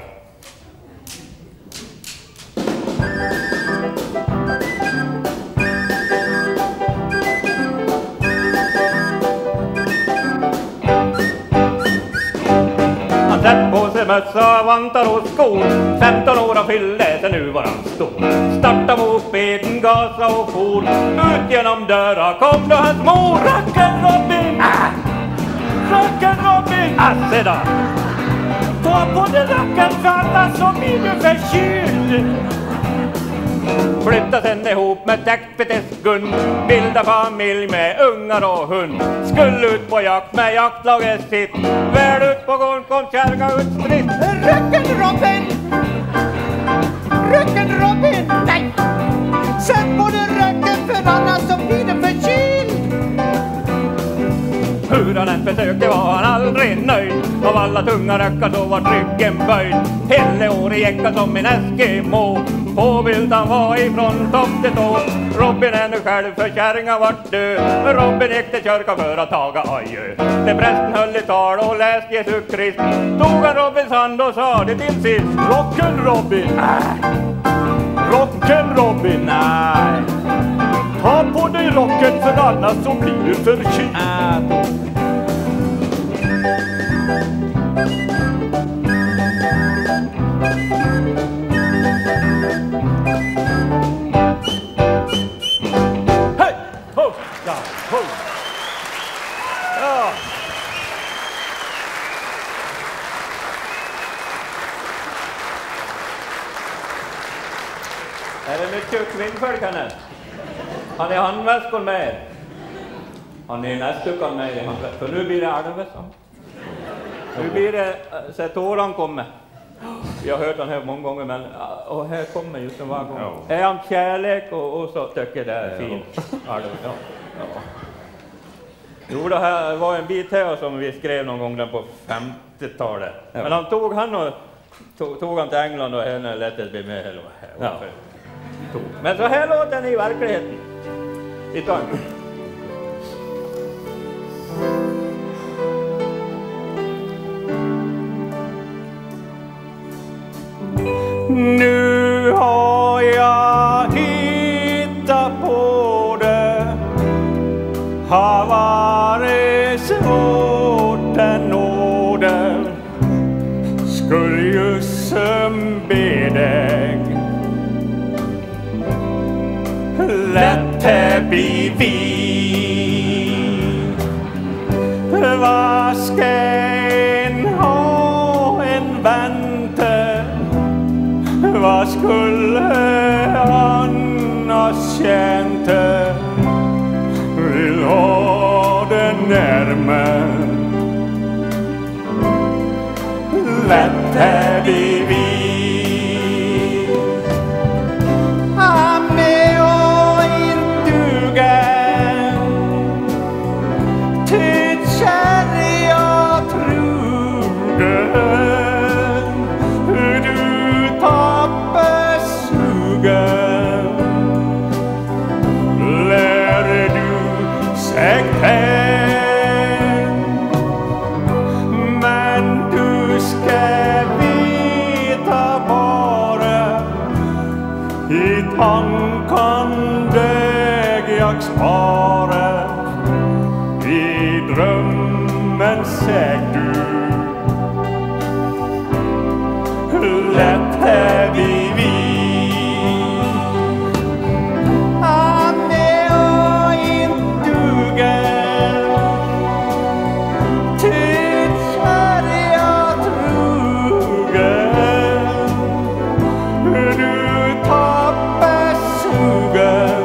Sätt på sig mössa, vantar och skor. femton år och fyllde sig nu var han stor. Starta mopeden, gasa och for. Ut genom dörra kom då hans mor. Racken Robin! Ah! Racken Robin! Asse då! Ta på den racken för alla som blir du förkyld. Flytta sen ihop med täckpetes Gun. Bilda familj med ungar och hund. Skulle ut på jakt med jaktlaget sitt. Väl ut på gården kom kärga ut spritt. Racken Robin! Racken Robin! Nej! Sätt på den racken för annars så blir det förkyld. Hur han än försökte var han aldrig nöjd. Av alla tunga röckar så var ryggen böjd. Hela året gick han som en Eskimo. Påbild han var ifrån topp till tå. Robin är nu själv för kärringa vart död. Robin gick till kyrka för att taga adjö. När prästen höll i tal och läst Jesus Krist tog han Robins hand och sa det till sist. Rocken Robin! Äh. Rocken Robin! Nej! Ta på dig rocken för annars så blir du förkyld. Äh. Hej! Ho! Ja, ho! Ja! Är det mycket kvinnfolk han är? Han är handväskor med. Han är nästukad med i handväskor. För nu blir det armväskan. Nu blir det så att tåran kommer. Vi har hört den här många gånger, men och här kommer just en varje gång. Ja. Är han kärlek och, och så tycker det är fint. Ja. Ja. Ja. Jo, det här var en bit här som vi skrev någon gång på femtiotalet. Ja. Men han tog han och tog, tog han till England och henne lät det bli med. Eller ja. Men så här låter den i verkligheten. Vi tar den. Nu har jag hittat på det. Har varit svårt den nåden. Skulle ju som be dig lätt det blir vi. Vad ska en ha en vänte? Vad skulle annars känte? Vill ha den närmare. Lätt det blir vi. Spara i drömmen säg du. Lätt är vi vi. Han är och inte duger. Tills är jag trugen. Du tappar sugen.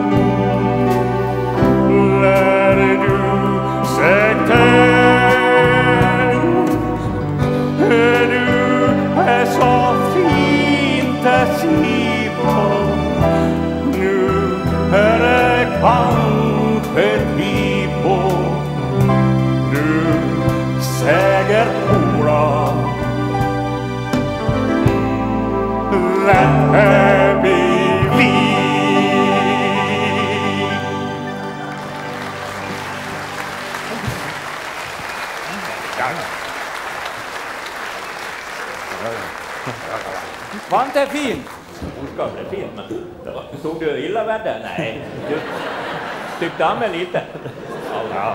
Kanske vi på du säger ora. Lätt är vi vi. Var inte fint? Hon ska bli fin, men såg du illa väder? Nej. Du tyckte han mig lite. Ja.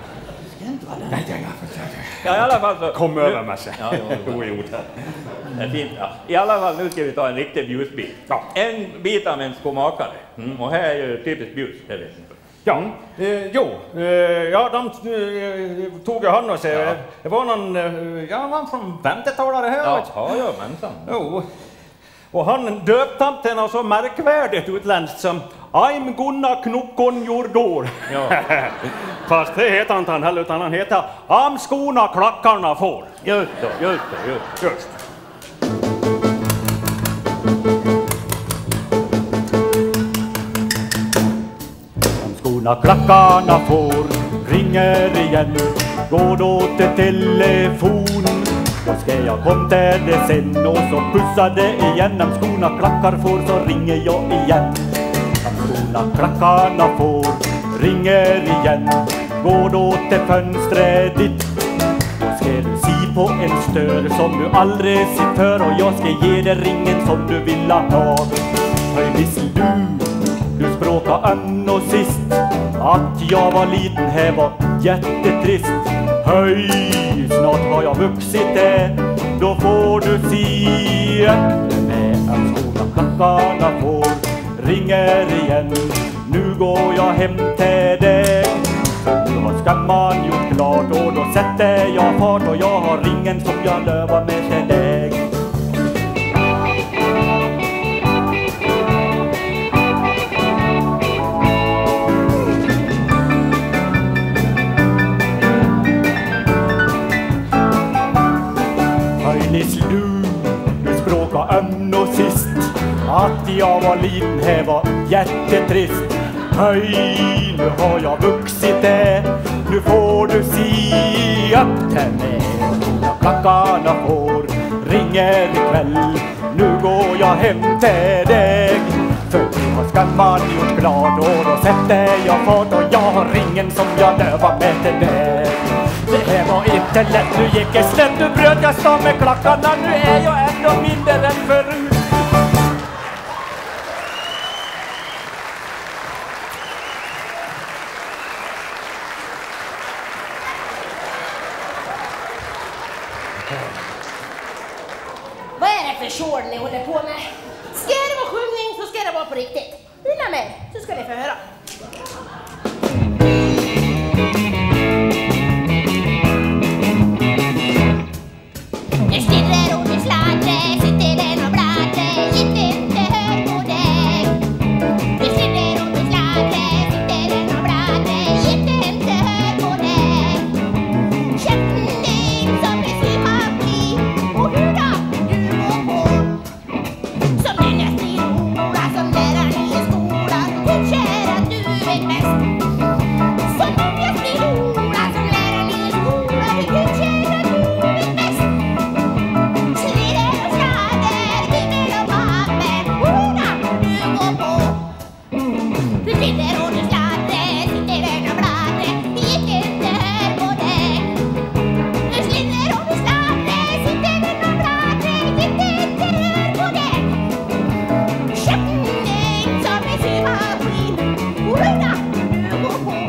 Ja, i alla fall så... Kom nu, över med sig. Ja, ja, det är fint. Ja. I alla fall, nu ska vi ta en riktig bjusbit. Ja. En bit av en skomakare. Mm. Och här är ju typiskt bjus, det vet inte. Ja, eh, jo, eh, ja, de eh, tog ju hand och sig. Ja. Det var någon, eh, ja, han var från femtiotalet här. Ja, ja, ja, mensan. Jo. Och han döpte han till något så märkvärdigt utländskt som I'm Gunnar Knockon Jordor. Ja. Fast det heter han inte han heller, utan han heter Am skona klackarna får. Just det, just det, just, just. Am skona klackarna får ringer igen. Går då till telefon. Då ska jag kom till det sen och så pussade igen. Om skorna klackar får så ringer jag igen. Om skorna klackarna får ringer igen. Går då till fönstret ditt. Då ska du se på en stör som du aldrig sett för. Och jag ska ge dig ringen som du vill ha. Höj vissel du, du språkar än och sist. Att jag var liten här var jättetrist. Höj, snart har jag vuxit det. Då får du se med en skola klackarna får ringer igen. Nu går jag hem till dig. Nu har skamman gjort klart och då sätter jag fart. Och jag har ringen som jag lövar med till dig. Du, du språkar än och sist. Att jag var liten här var jättetrist. Höj, nu har jag vuxit det. Nu får du se upp till mig. Och klackarna får ringer ikväll. Nu går jag hem till dig. För nu har skamman gjort glad. Och då sätter jag fart. Och jag har ringen som jag lövar med till dig. Det här var inte lätt, nu gick jag slätt. Nu bröt jag stå med klackarna. Nu är jag ändå mindre än förut. Vad är det för sjål ni håller på med? Ska det vara sjungning så ska det vara på riktigt. Lyssna med, så ska ni få höra. Det stirrar och det sladdrar, sitter den och bladdrar, gitt inte hör på dig. Det stirrar och det sladdrar, sitter den och bladdrar, gitt inte hör på dig. Käften din som är symaskin och hur då du går på. Som den är stora, som läraren i skolan, du tycker att du vet bäst. Som den är stora, som läraren i skolan, du tycker att du vet bäst. Slider och sladdar, bimmel och babbel, hur då du går på. Du slider och du sladdar, sitter den och bladdrar, gick inte hör på dig. Du slider och du sladdar, sitter den och bladdrar, gick inte hör på dig. Käften din som är symaskin, och hur då du går på.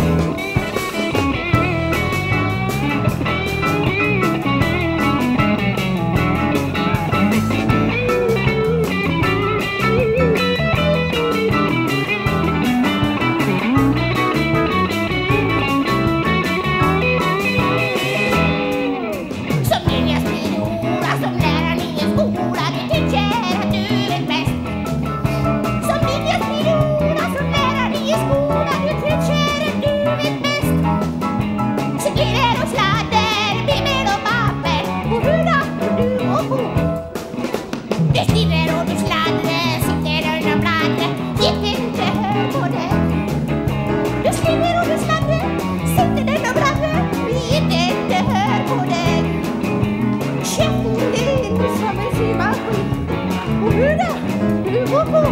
Som ninjas stora, som läraren i en skola, du tycker att du vet bäst. Som ninjas stora, som läraren i en skola, du tycker att du vet bäst. Så glider och sladdar, bimmel och babbel, och hur då du går på. Det stirrar och du sladdrar, sitter den och bladdrar, gitt inte hör på dig. Du stirrar och du sladdrar, sitter den och bladdrar, gitt inte hör på dig. Käften din som en symaskin, och hur då du går på.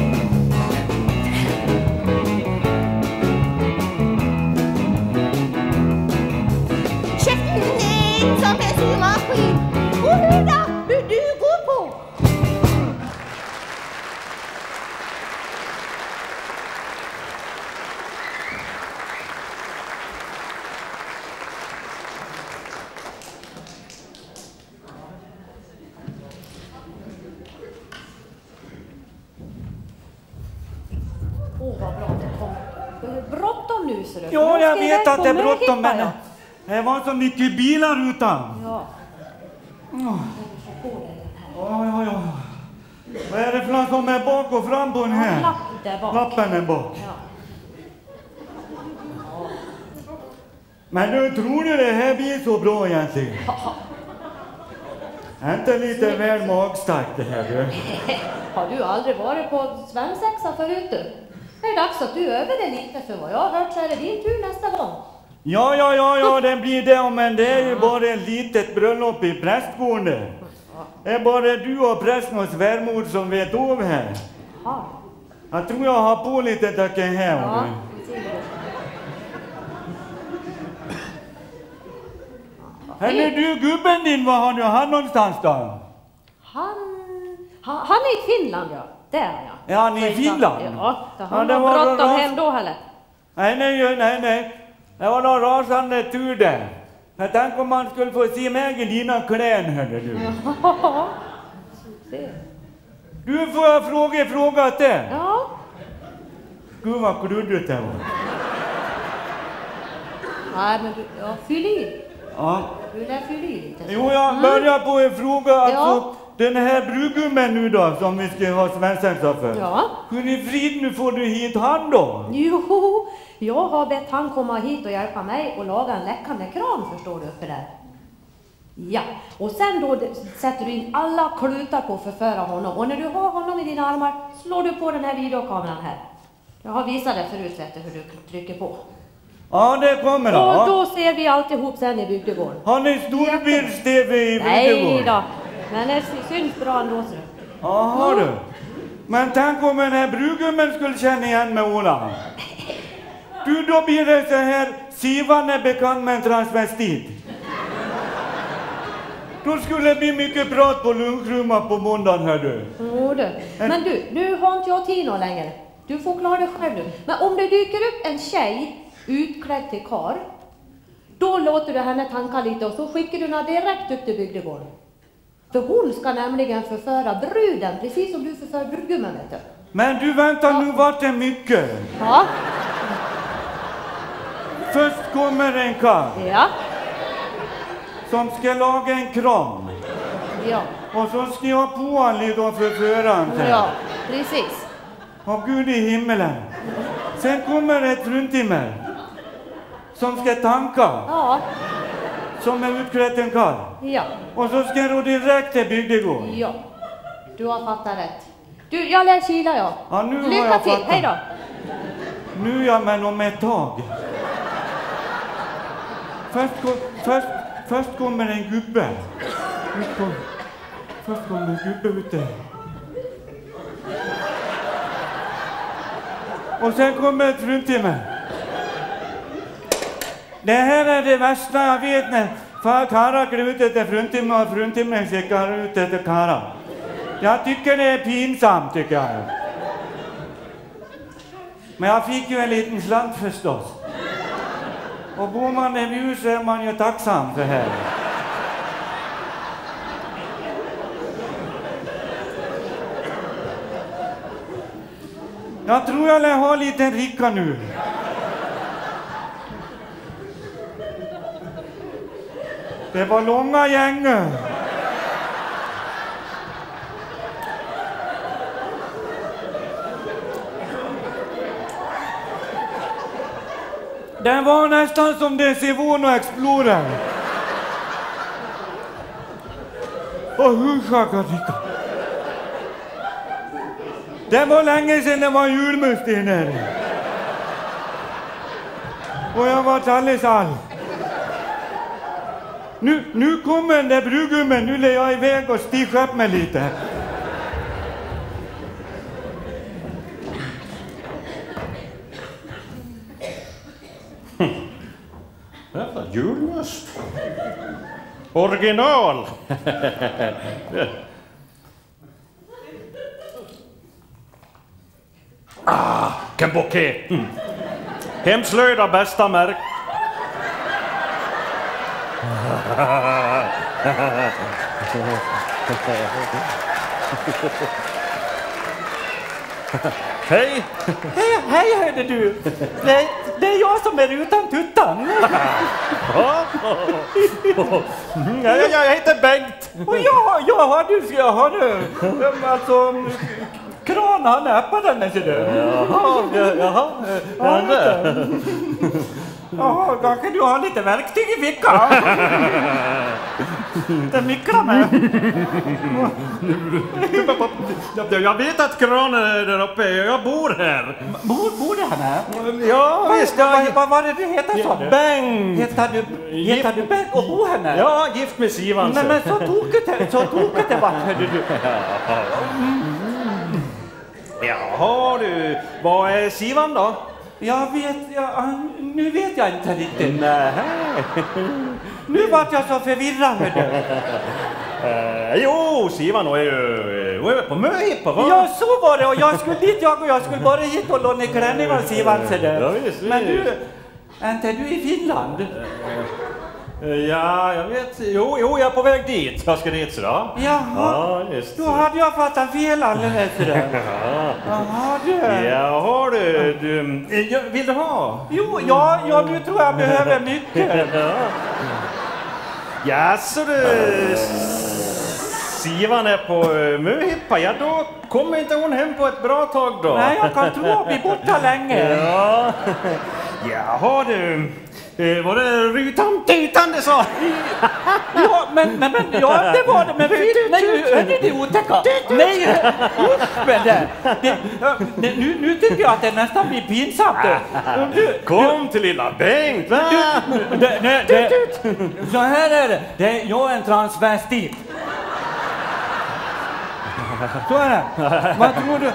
Käften din som en symaskin, och hur då du går på. Åh, vad bra det kom. Det är bråttom nu, ser du. Ja, Nu jag ska vet iväg att på det är bråttom, möhippa, men ja. det var så mycket bilar utan. Ja. Ja, ja, ja. Vad är det för något som är bak och fram på den här? Lapp där bak. Lappen är bak. Ja. Men du, tror du det här blir så bra egentligen? Är inte lite väl magstarkt det här, du? Har du aldrig varit på svensexa förut, du? Det är dags att du övar dig lite, för vad jag har hört så är det din tur nästa gång. Ja, ja, ja, ja, det blir det, men det är ju bara ett litet bröllop i prästboende. Det är bara du och prästen och svärmor som vet av här. Jaha. Jag tror jag har på lite töcken här. Ja, du. det ser du. Eller du, gubben din, vad har du han någonstans då? Han, han, han är i Finland, ja. Där, ja. Är han i Finland? Ja, då har Ja, det han var bråttom ras- hem då, heller. Nej, nej, nej, nej. Det var någon rasande tur där. Jag tänkte om man skulle få se mig i dina kläder, hörde du. Ja. Se. Du, får jag fråga fråga till? Ja. Gud vad kluddigt det var. Nej, men du, ja, fyll i. Ja. Du lär fylla i lite. Jo, jag Mm. börjar på en fråga. Alltså, Ja. den här brudgummen nu då, som vi ska ha svensexa för. Ja. Hur i frid nu får du hit han då? Jo, jag har bett han komma hit och hjälpa mig och laga en läckande kran, förstår du, uppe där. Ja, och sen då det- sätter du in alla klutar på att förföra honom. Och när du har honom i dina armar slår du på den här videokameran här. Jag har visat det förut, vet du, hur du trycker på. Ja, det kommer då. Och då ser vi alltihop sen i bygdegården. Har ni storbilds-tv i Nej bygdegården? då, men det syns bra ändå, ser du. Jaha du. Men tänk om den här brudgummen skulle känna igen med Ola. Du, då blir det så här, Sivan är bekant med en transvestit. Då skulle det bli mycket prat på lunchrummet på måndagen, hör du. Jo du. Men du, nu har inte jag tid någon längre. Du får klara dig själv nu. Men om det dyker upp en tjej utklädd till kar, då låter du henne tanka lite och så skickar du henne direkt upp till bygdegården. För hon ska nämligen förföra bruden, precis som du förför brudgummen, vet du. Men du väntar, nu vart det mycket. Ja. Först kommer en karl. Ja. Som ska laga en kram. Ja. Och så ska jag på han lite för föraren. Ja, precis. Och Gud i himmelen. Sen kommer ett fruntimmer. Som ska tanka. Ja. Som är utklädd en karl. Ja. Och så ska du direkt till bygdegården. Ja. Du har fattat rätt. Du, jag lär kila jag. Ja, nu Lycka har jag till, fattat. hej då. Nu ja, men om ett tag. Först, kom, först, först kommer en gubbe. Först, kom, först kommer en gubbe ute. Och sen kommer ett fruntimmer. Det här är det värsta jag vet när karlar går ut efter fruntimmer och fruntimmer ska ut efter karlar. Jag tycker det är pinsamt, tycker jag. Men jag fick ju en liten slant förstås. Och bor man i hus är man ju tacksam för här. Jag tror jag lär ha lite ricka nu. Det var långa gänger. Den var nästan som Decivon och Explorer. Och hur ricka. Det var länge sedan det var julmust inne. Och jag var alldeles all. Nu, nu kommer den där brudgummen, nu lär jag iväg och stiga upp mig lite. Jävla julmust. Original. Ah, vilken bouquet. Mm. Hemslöjda bästa märk. Hej! Hej, hej hörde du! Det, det är jag som är utan tuttan. Ja, ja, jag heter Bengt. Och jag, jag har du, jag har du. Alltså, kran han öppnar den, ser du. Jaha, jaha. Ja, det. Jaha, kanske du har lite verktyg i fickan. Det mikrar med. Jag vet att kranen är där uppe, jag bor här. Bor, bor du här? Ja, Vad, visst. vad, vad var det du heter, sa du? Bengt. Heter du, heter du Bengt och bor henne? Ja, gift med Sivan. Nej, men så tokigt det, så tokigt det vart, hörde du. Jaha du, vad är Sivan då? Jag vet, jag, nu vet jag inte riktigt. Nej. Nu vart jag så förvirrad, hörde. Uh, jo, Sivan är ju hon är på möhippa, va? Ja, så var det. Och jag skulle dit, jag och jag skulle bara hit och låna klänning av Sivan. Ja, visst, men du, är inte du i Finland? Uh, ja, jag vet. Jo, jo, jag är på väg dit. Jag ska dit, så då. Jaha, ja, just då hade jag fattat fel alldeles. Ja. Jaha, du. Jaha, du, du. Vill du ha? Jo, ja, ja, nu tror jag behöver mycket. Ja. Ja, så du. Sivan är på möhippa, ja då kommer inte hon hem på ett bra tag då. Nej, jag kan tro att vi är borta länge. Ja. Jaha du. Var det rutan tutan det sa? Ja, men, men, men, ja, det var det. Men nej, hörde det otäcka? Nej, usch med det. det, det nu, nu tycker jag att det nästan blir pinsamt. Du, kom till lilla Bengt, va? Du, det, det, det, så här är det. det jag är en transvestit. Så är det. Vad tror du?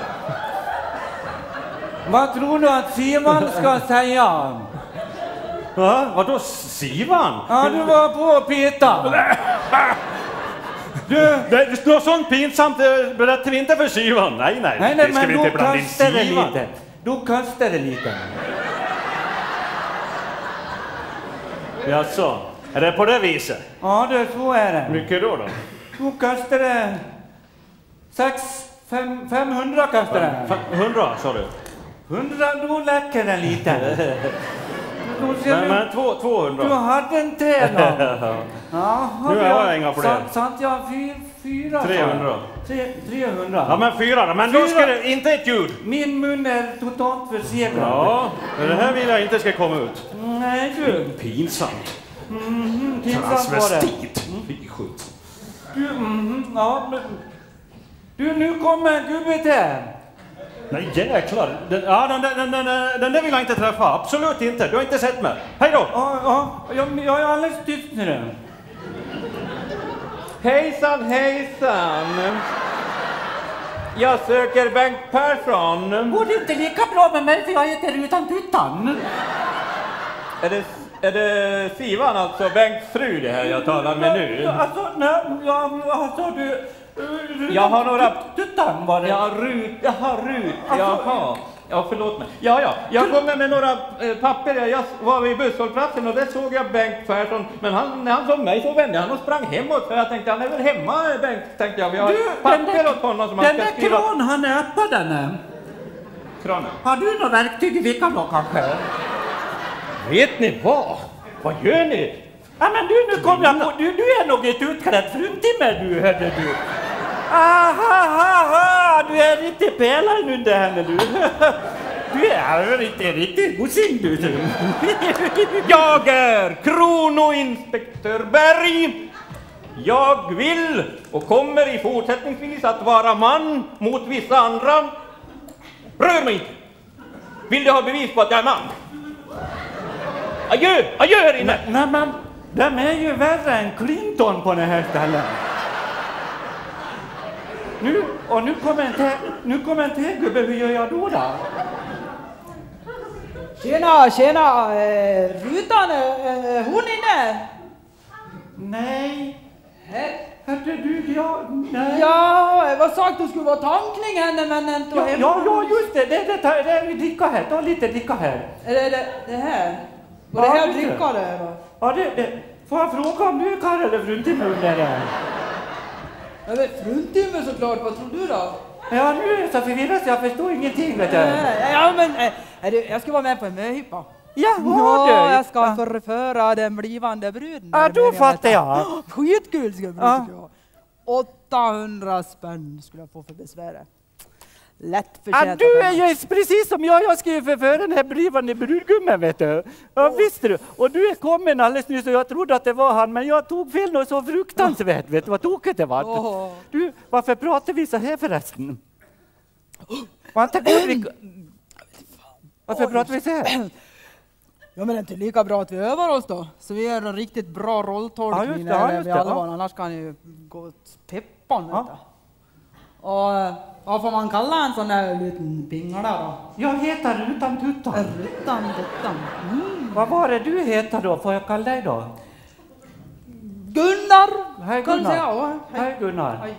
Vad tror du att Sivan ska säga? Va? Vadå Sivan? Ja, du var på Peta. Du, det, något sånt pinsamt berättar vi inte för Sivan. Nej, nej, nej, nej det ska men vi inte blanda in Sivan. Det lite. Då kastar det lite. Jaså, är det på det viset? Ja, det så är det. Mycket då då? Då kastar det sex Fem, femhundra kostar den. Hundra, sa du? Hundra, då läcker den lite. Men, men två, tvåhundra. Du hade en till då. Ja, nu har jag inga problem. Sant jag fyra, fyra. trehundra. Tre, trehundra. Ja, men fyra då. Men då ska det inte ett ljud. Min mun är totalt förseglad. Ja, men det här vill jag inte ska komma ut. Nej, du. Pinsamt. Mm, pinsamt var det. Transvestit. Fy skjut. Du, mm, ja, men... Du, nu kommer en gubbe till. Nej, jäklar. Den, ja, den, den, den, den, den där vill jag inte träffa. Absolut inte. Du har inte sett mig. Hej då! Ja, ja. Jag, jag är alldeles tyst nu. Hejsan, hejsan. Jag söker Bengt Persson. Går det inte lika bra med mig för jag heter Utan Tuttan? Är det, är det Sivan, alltså Bengts fru det här jag talar med nu? Alltså, nej, ja, alltså du... Jag har några... Tuttan var det. Ja, Rut. Jaha, Rut. Jaha. Ja, förlåt mig. Ja, ja. Jag kommer med några eh, papper. Jag var vid busshållplatsen och där såg jag Bengt Persson. Men han, när han såg mig så vände han och sprang hemåt. För jag tänkte, han är väl hemma, Bengt, tänkte jag. Vi har du, papper där, åt honom som han ska skriva. Den där kran, han är öppad den. Kranen. Har du några verktyg i fickan då kanske? Vet ni vad? Vad gör ni? Ja, men du, nu kom jag på. Du, du är nog ett utklätt fruntimmer du, hörde du. Aha, aha, du är riktigt pelaren under henne du. Du är riktigt, riktigt gossing du. Jag är kronoinspektör Berg. Jag vill och kommer i fortsättningsvis att vara man mot vissa andra. Rör mig inte. Vill du ha bevis på att jag är man? Adjö, adjö här inne. Nej, men de är ju värre än Clinton på den här ställen. Nu, och nu kommer en till, nu kommer en till gubbe, hur gör jag då då? Tjena, tjena, eh, Rutan, eh, hon inne? Nej. Hörde du, ja, nej. Ja, vad sagt du skulle vara tankning henne men inte ja, hemma. ja, ja, just det, det, det, det, det är dricka här, ta lite dricka här. Är det det, det här? Och Ja, det här just det. dricka det då? Ja, det, det. Får jag fråga om du är karl eller fruntimmer under det? Ja, men fruntimmer såklart, vad tror du då? Ja, nu är det så förvirrat så jag förstår ingenting, vet du. Ja, ja men äh, är du, jag ska vara med på en möhippa. Jaha, ja, du. jag ska förföra den blivande bruden. Ja, då fattar jag. Skitkul ska det bli, Ja. tycker jag. åttahundra spänn skulle jag få för besväret. Lätt förtjänat. Ja, du är ju precis som jag, jag skrev för, för den här blivande brudgummen, vet du. Ja, oh. Visste du. Och du är kommen alldeles nyss och jag trodde att det var han, men jag tog fel något så fruktansvärt, oh. Vet du vad tokigt det var? Oh. Du, varför pratar vi så här förresten? Vänta, Gudvik. Varför pratar vi så här? Ja, men det är inte lika bra att vi övar oss då. Så vi är en riktigt bra rolltolkning. Ja, just det, ja, just vi det, alla ja. var, annars kan ju gå åt peppan. Ja. Och eh, vad får man kalla en sån där liten pingla då? Jag heter Utan Tuttan. Rutan, tuttan. Mm. Vad var det du heter då? Får jag kalla dig då? Gunnar! Hej Kan du Gunnar. säga, ja, hej. Hej Gunnar. Hej.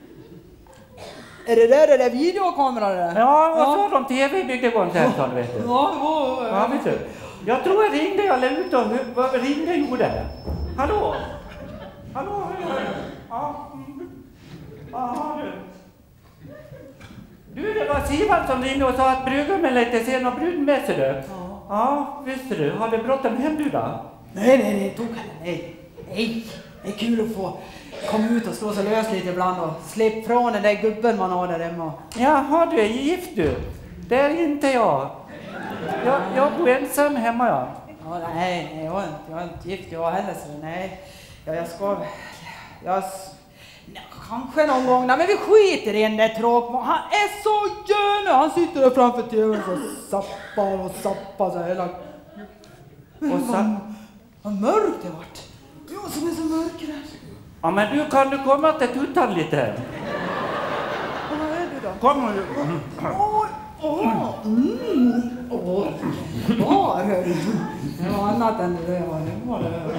Är det där det där videokameran där? Ja, och så har de tv i bygdegården sen, så vet du. Ja, ja, ja. Ja, vet du. Jag tror jag ringde, jag lade ut och hur- vad ringde gjorde. Hallå? Hallå? Ja. mm. Jaha du. Du, det var Sivan som ringde och sa att brudgummen lite sen och bruden med sig du. Ja. Ja, visste du. Har du bråttom hem du då? Nej, nej, nej, tog henne, nej. Nej, det är kul att få komma ut och slå sig lös lite ibland och släpp från den där gubben man har där hemma. Jaha, du är gift du. Det är inte jag. Jag, jag bor ensam hemma jag. Ja, nej, nej, jag är inte, jag är inte gift jag heller så nej. Ja, jag ska... Jag... s- nej, kanske någon gång, nej men vi skiter i den där tråkmån. Han är så gärna, han sitter där framför tvn och sappar och sappar så hela... Och så... Vad mörkt det vart. Jag som är så mörk där. Ja, men du, kan du komma till Tuttan lite? Och vad är du då? Kom nu. Åh, åh, mm, åh, vad hör du? Det var annat än det var hemma där.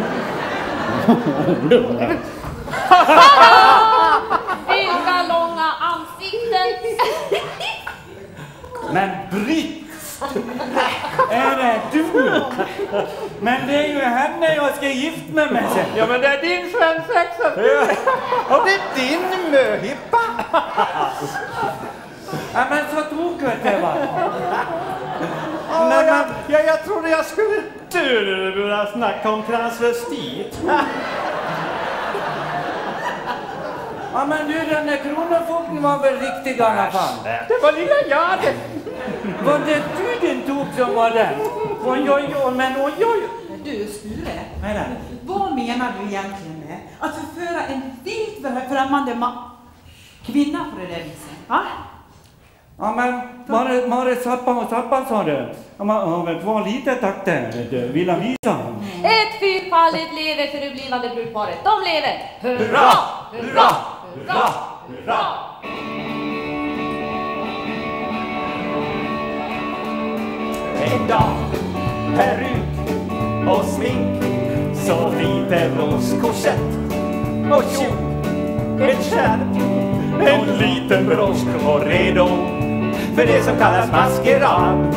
Vilka långa ansikten! Men Britt! Är det du? Men det är ju henne jag ska gifta mig med sen. Ja, men det är din svensexa. Och det är din möhippa. Ja, men så tokigt det var. Ja, men, jag, jag, jag trodde jag skulle dö när du började snacka om transvestit. Ja, men du, den där kronofogden var väl riktig i alla fall? Det var lilla Jade. Var det du din tok som var den? Oj, oj, oj, men oj, oj. Du, Sture, Vad är det? vad menar du egentligen med att förföra en vilt främmande ma- kvinna på det där viset? Va? Ja, men Mare, Mare Sappan och Sappan sa det. Ja, man har väl kvar lite takter. Vill han visa? Ett fyrfaldigt lever för det blivande brudparet. De lever! Hurra! Hurra! Hurra! Hurra! En dag, peruk och smink, så lite roskorsett och tjo, en skärp, en liten brosk och redo för det som kallas maskerad.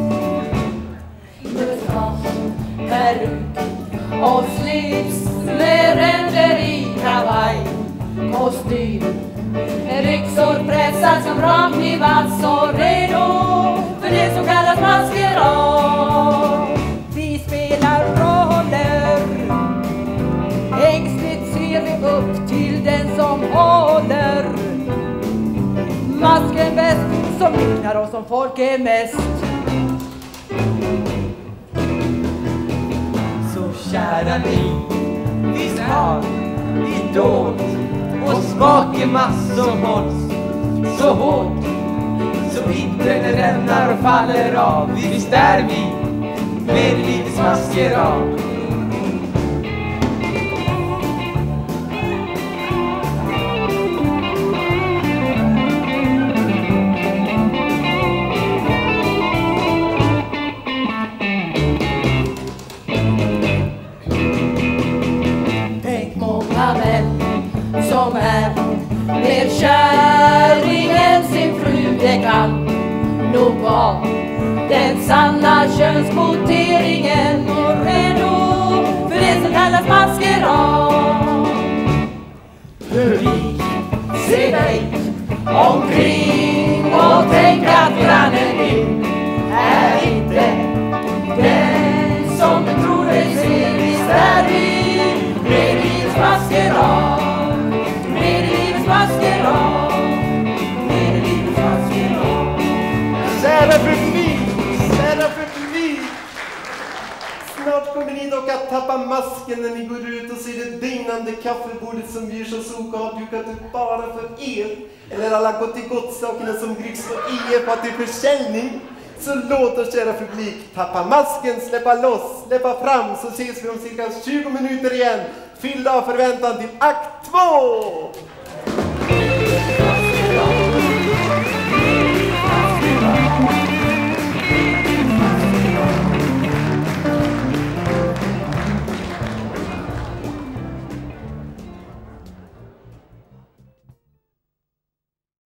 Peruk och slips med ränder i kavaj, kostym, ryxor pressad som ramknivass och redo för det som kallas maskerad. Vi spelar roller, ängsligt ser vi upp till den som håller masken bäst, som liknar oss som folk är mest. Så kära ni, visst har vi dolt och smak i massor hålls så hårt så inte det rämnar och faller av. Visst är vi med livets maskerad. Som är mer kärring än sin fru, det kan nog vara den sanna könskvoteringen och redo för det som kallas maskerad. Publik, se dig omkring och tänk att grannen din är inte den som du tror dig se. Visst är vi med livets maskerad. Kära publik, kära publik. Snart kommer ni dock att tappa masken när ni går ut och ser det dignande kaffebordet som Bjurs och Soka har dukat upp bara för er. Eller alla gott i gottsakerna som Gryx och I F har till försäljning. Så låt oss, kära publik, tappa masken, släppa loss, släppa fram, så ses vi om cirka tjugo minuter igen. Fyllda av förväntan till akt två!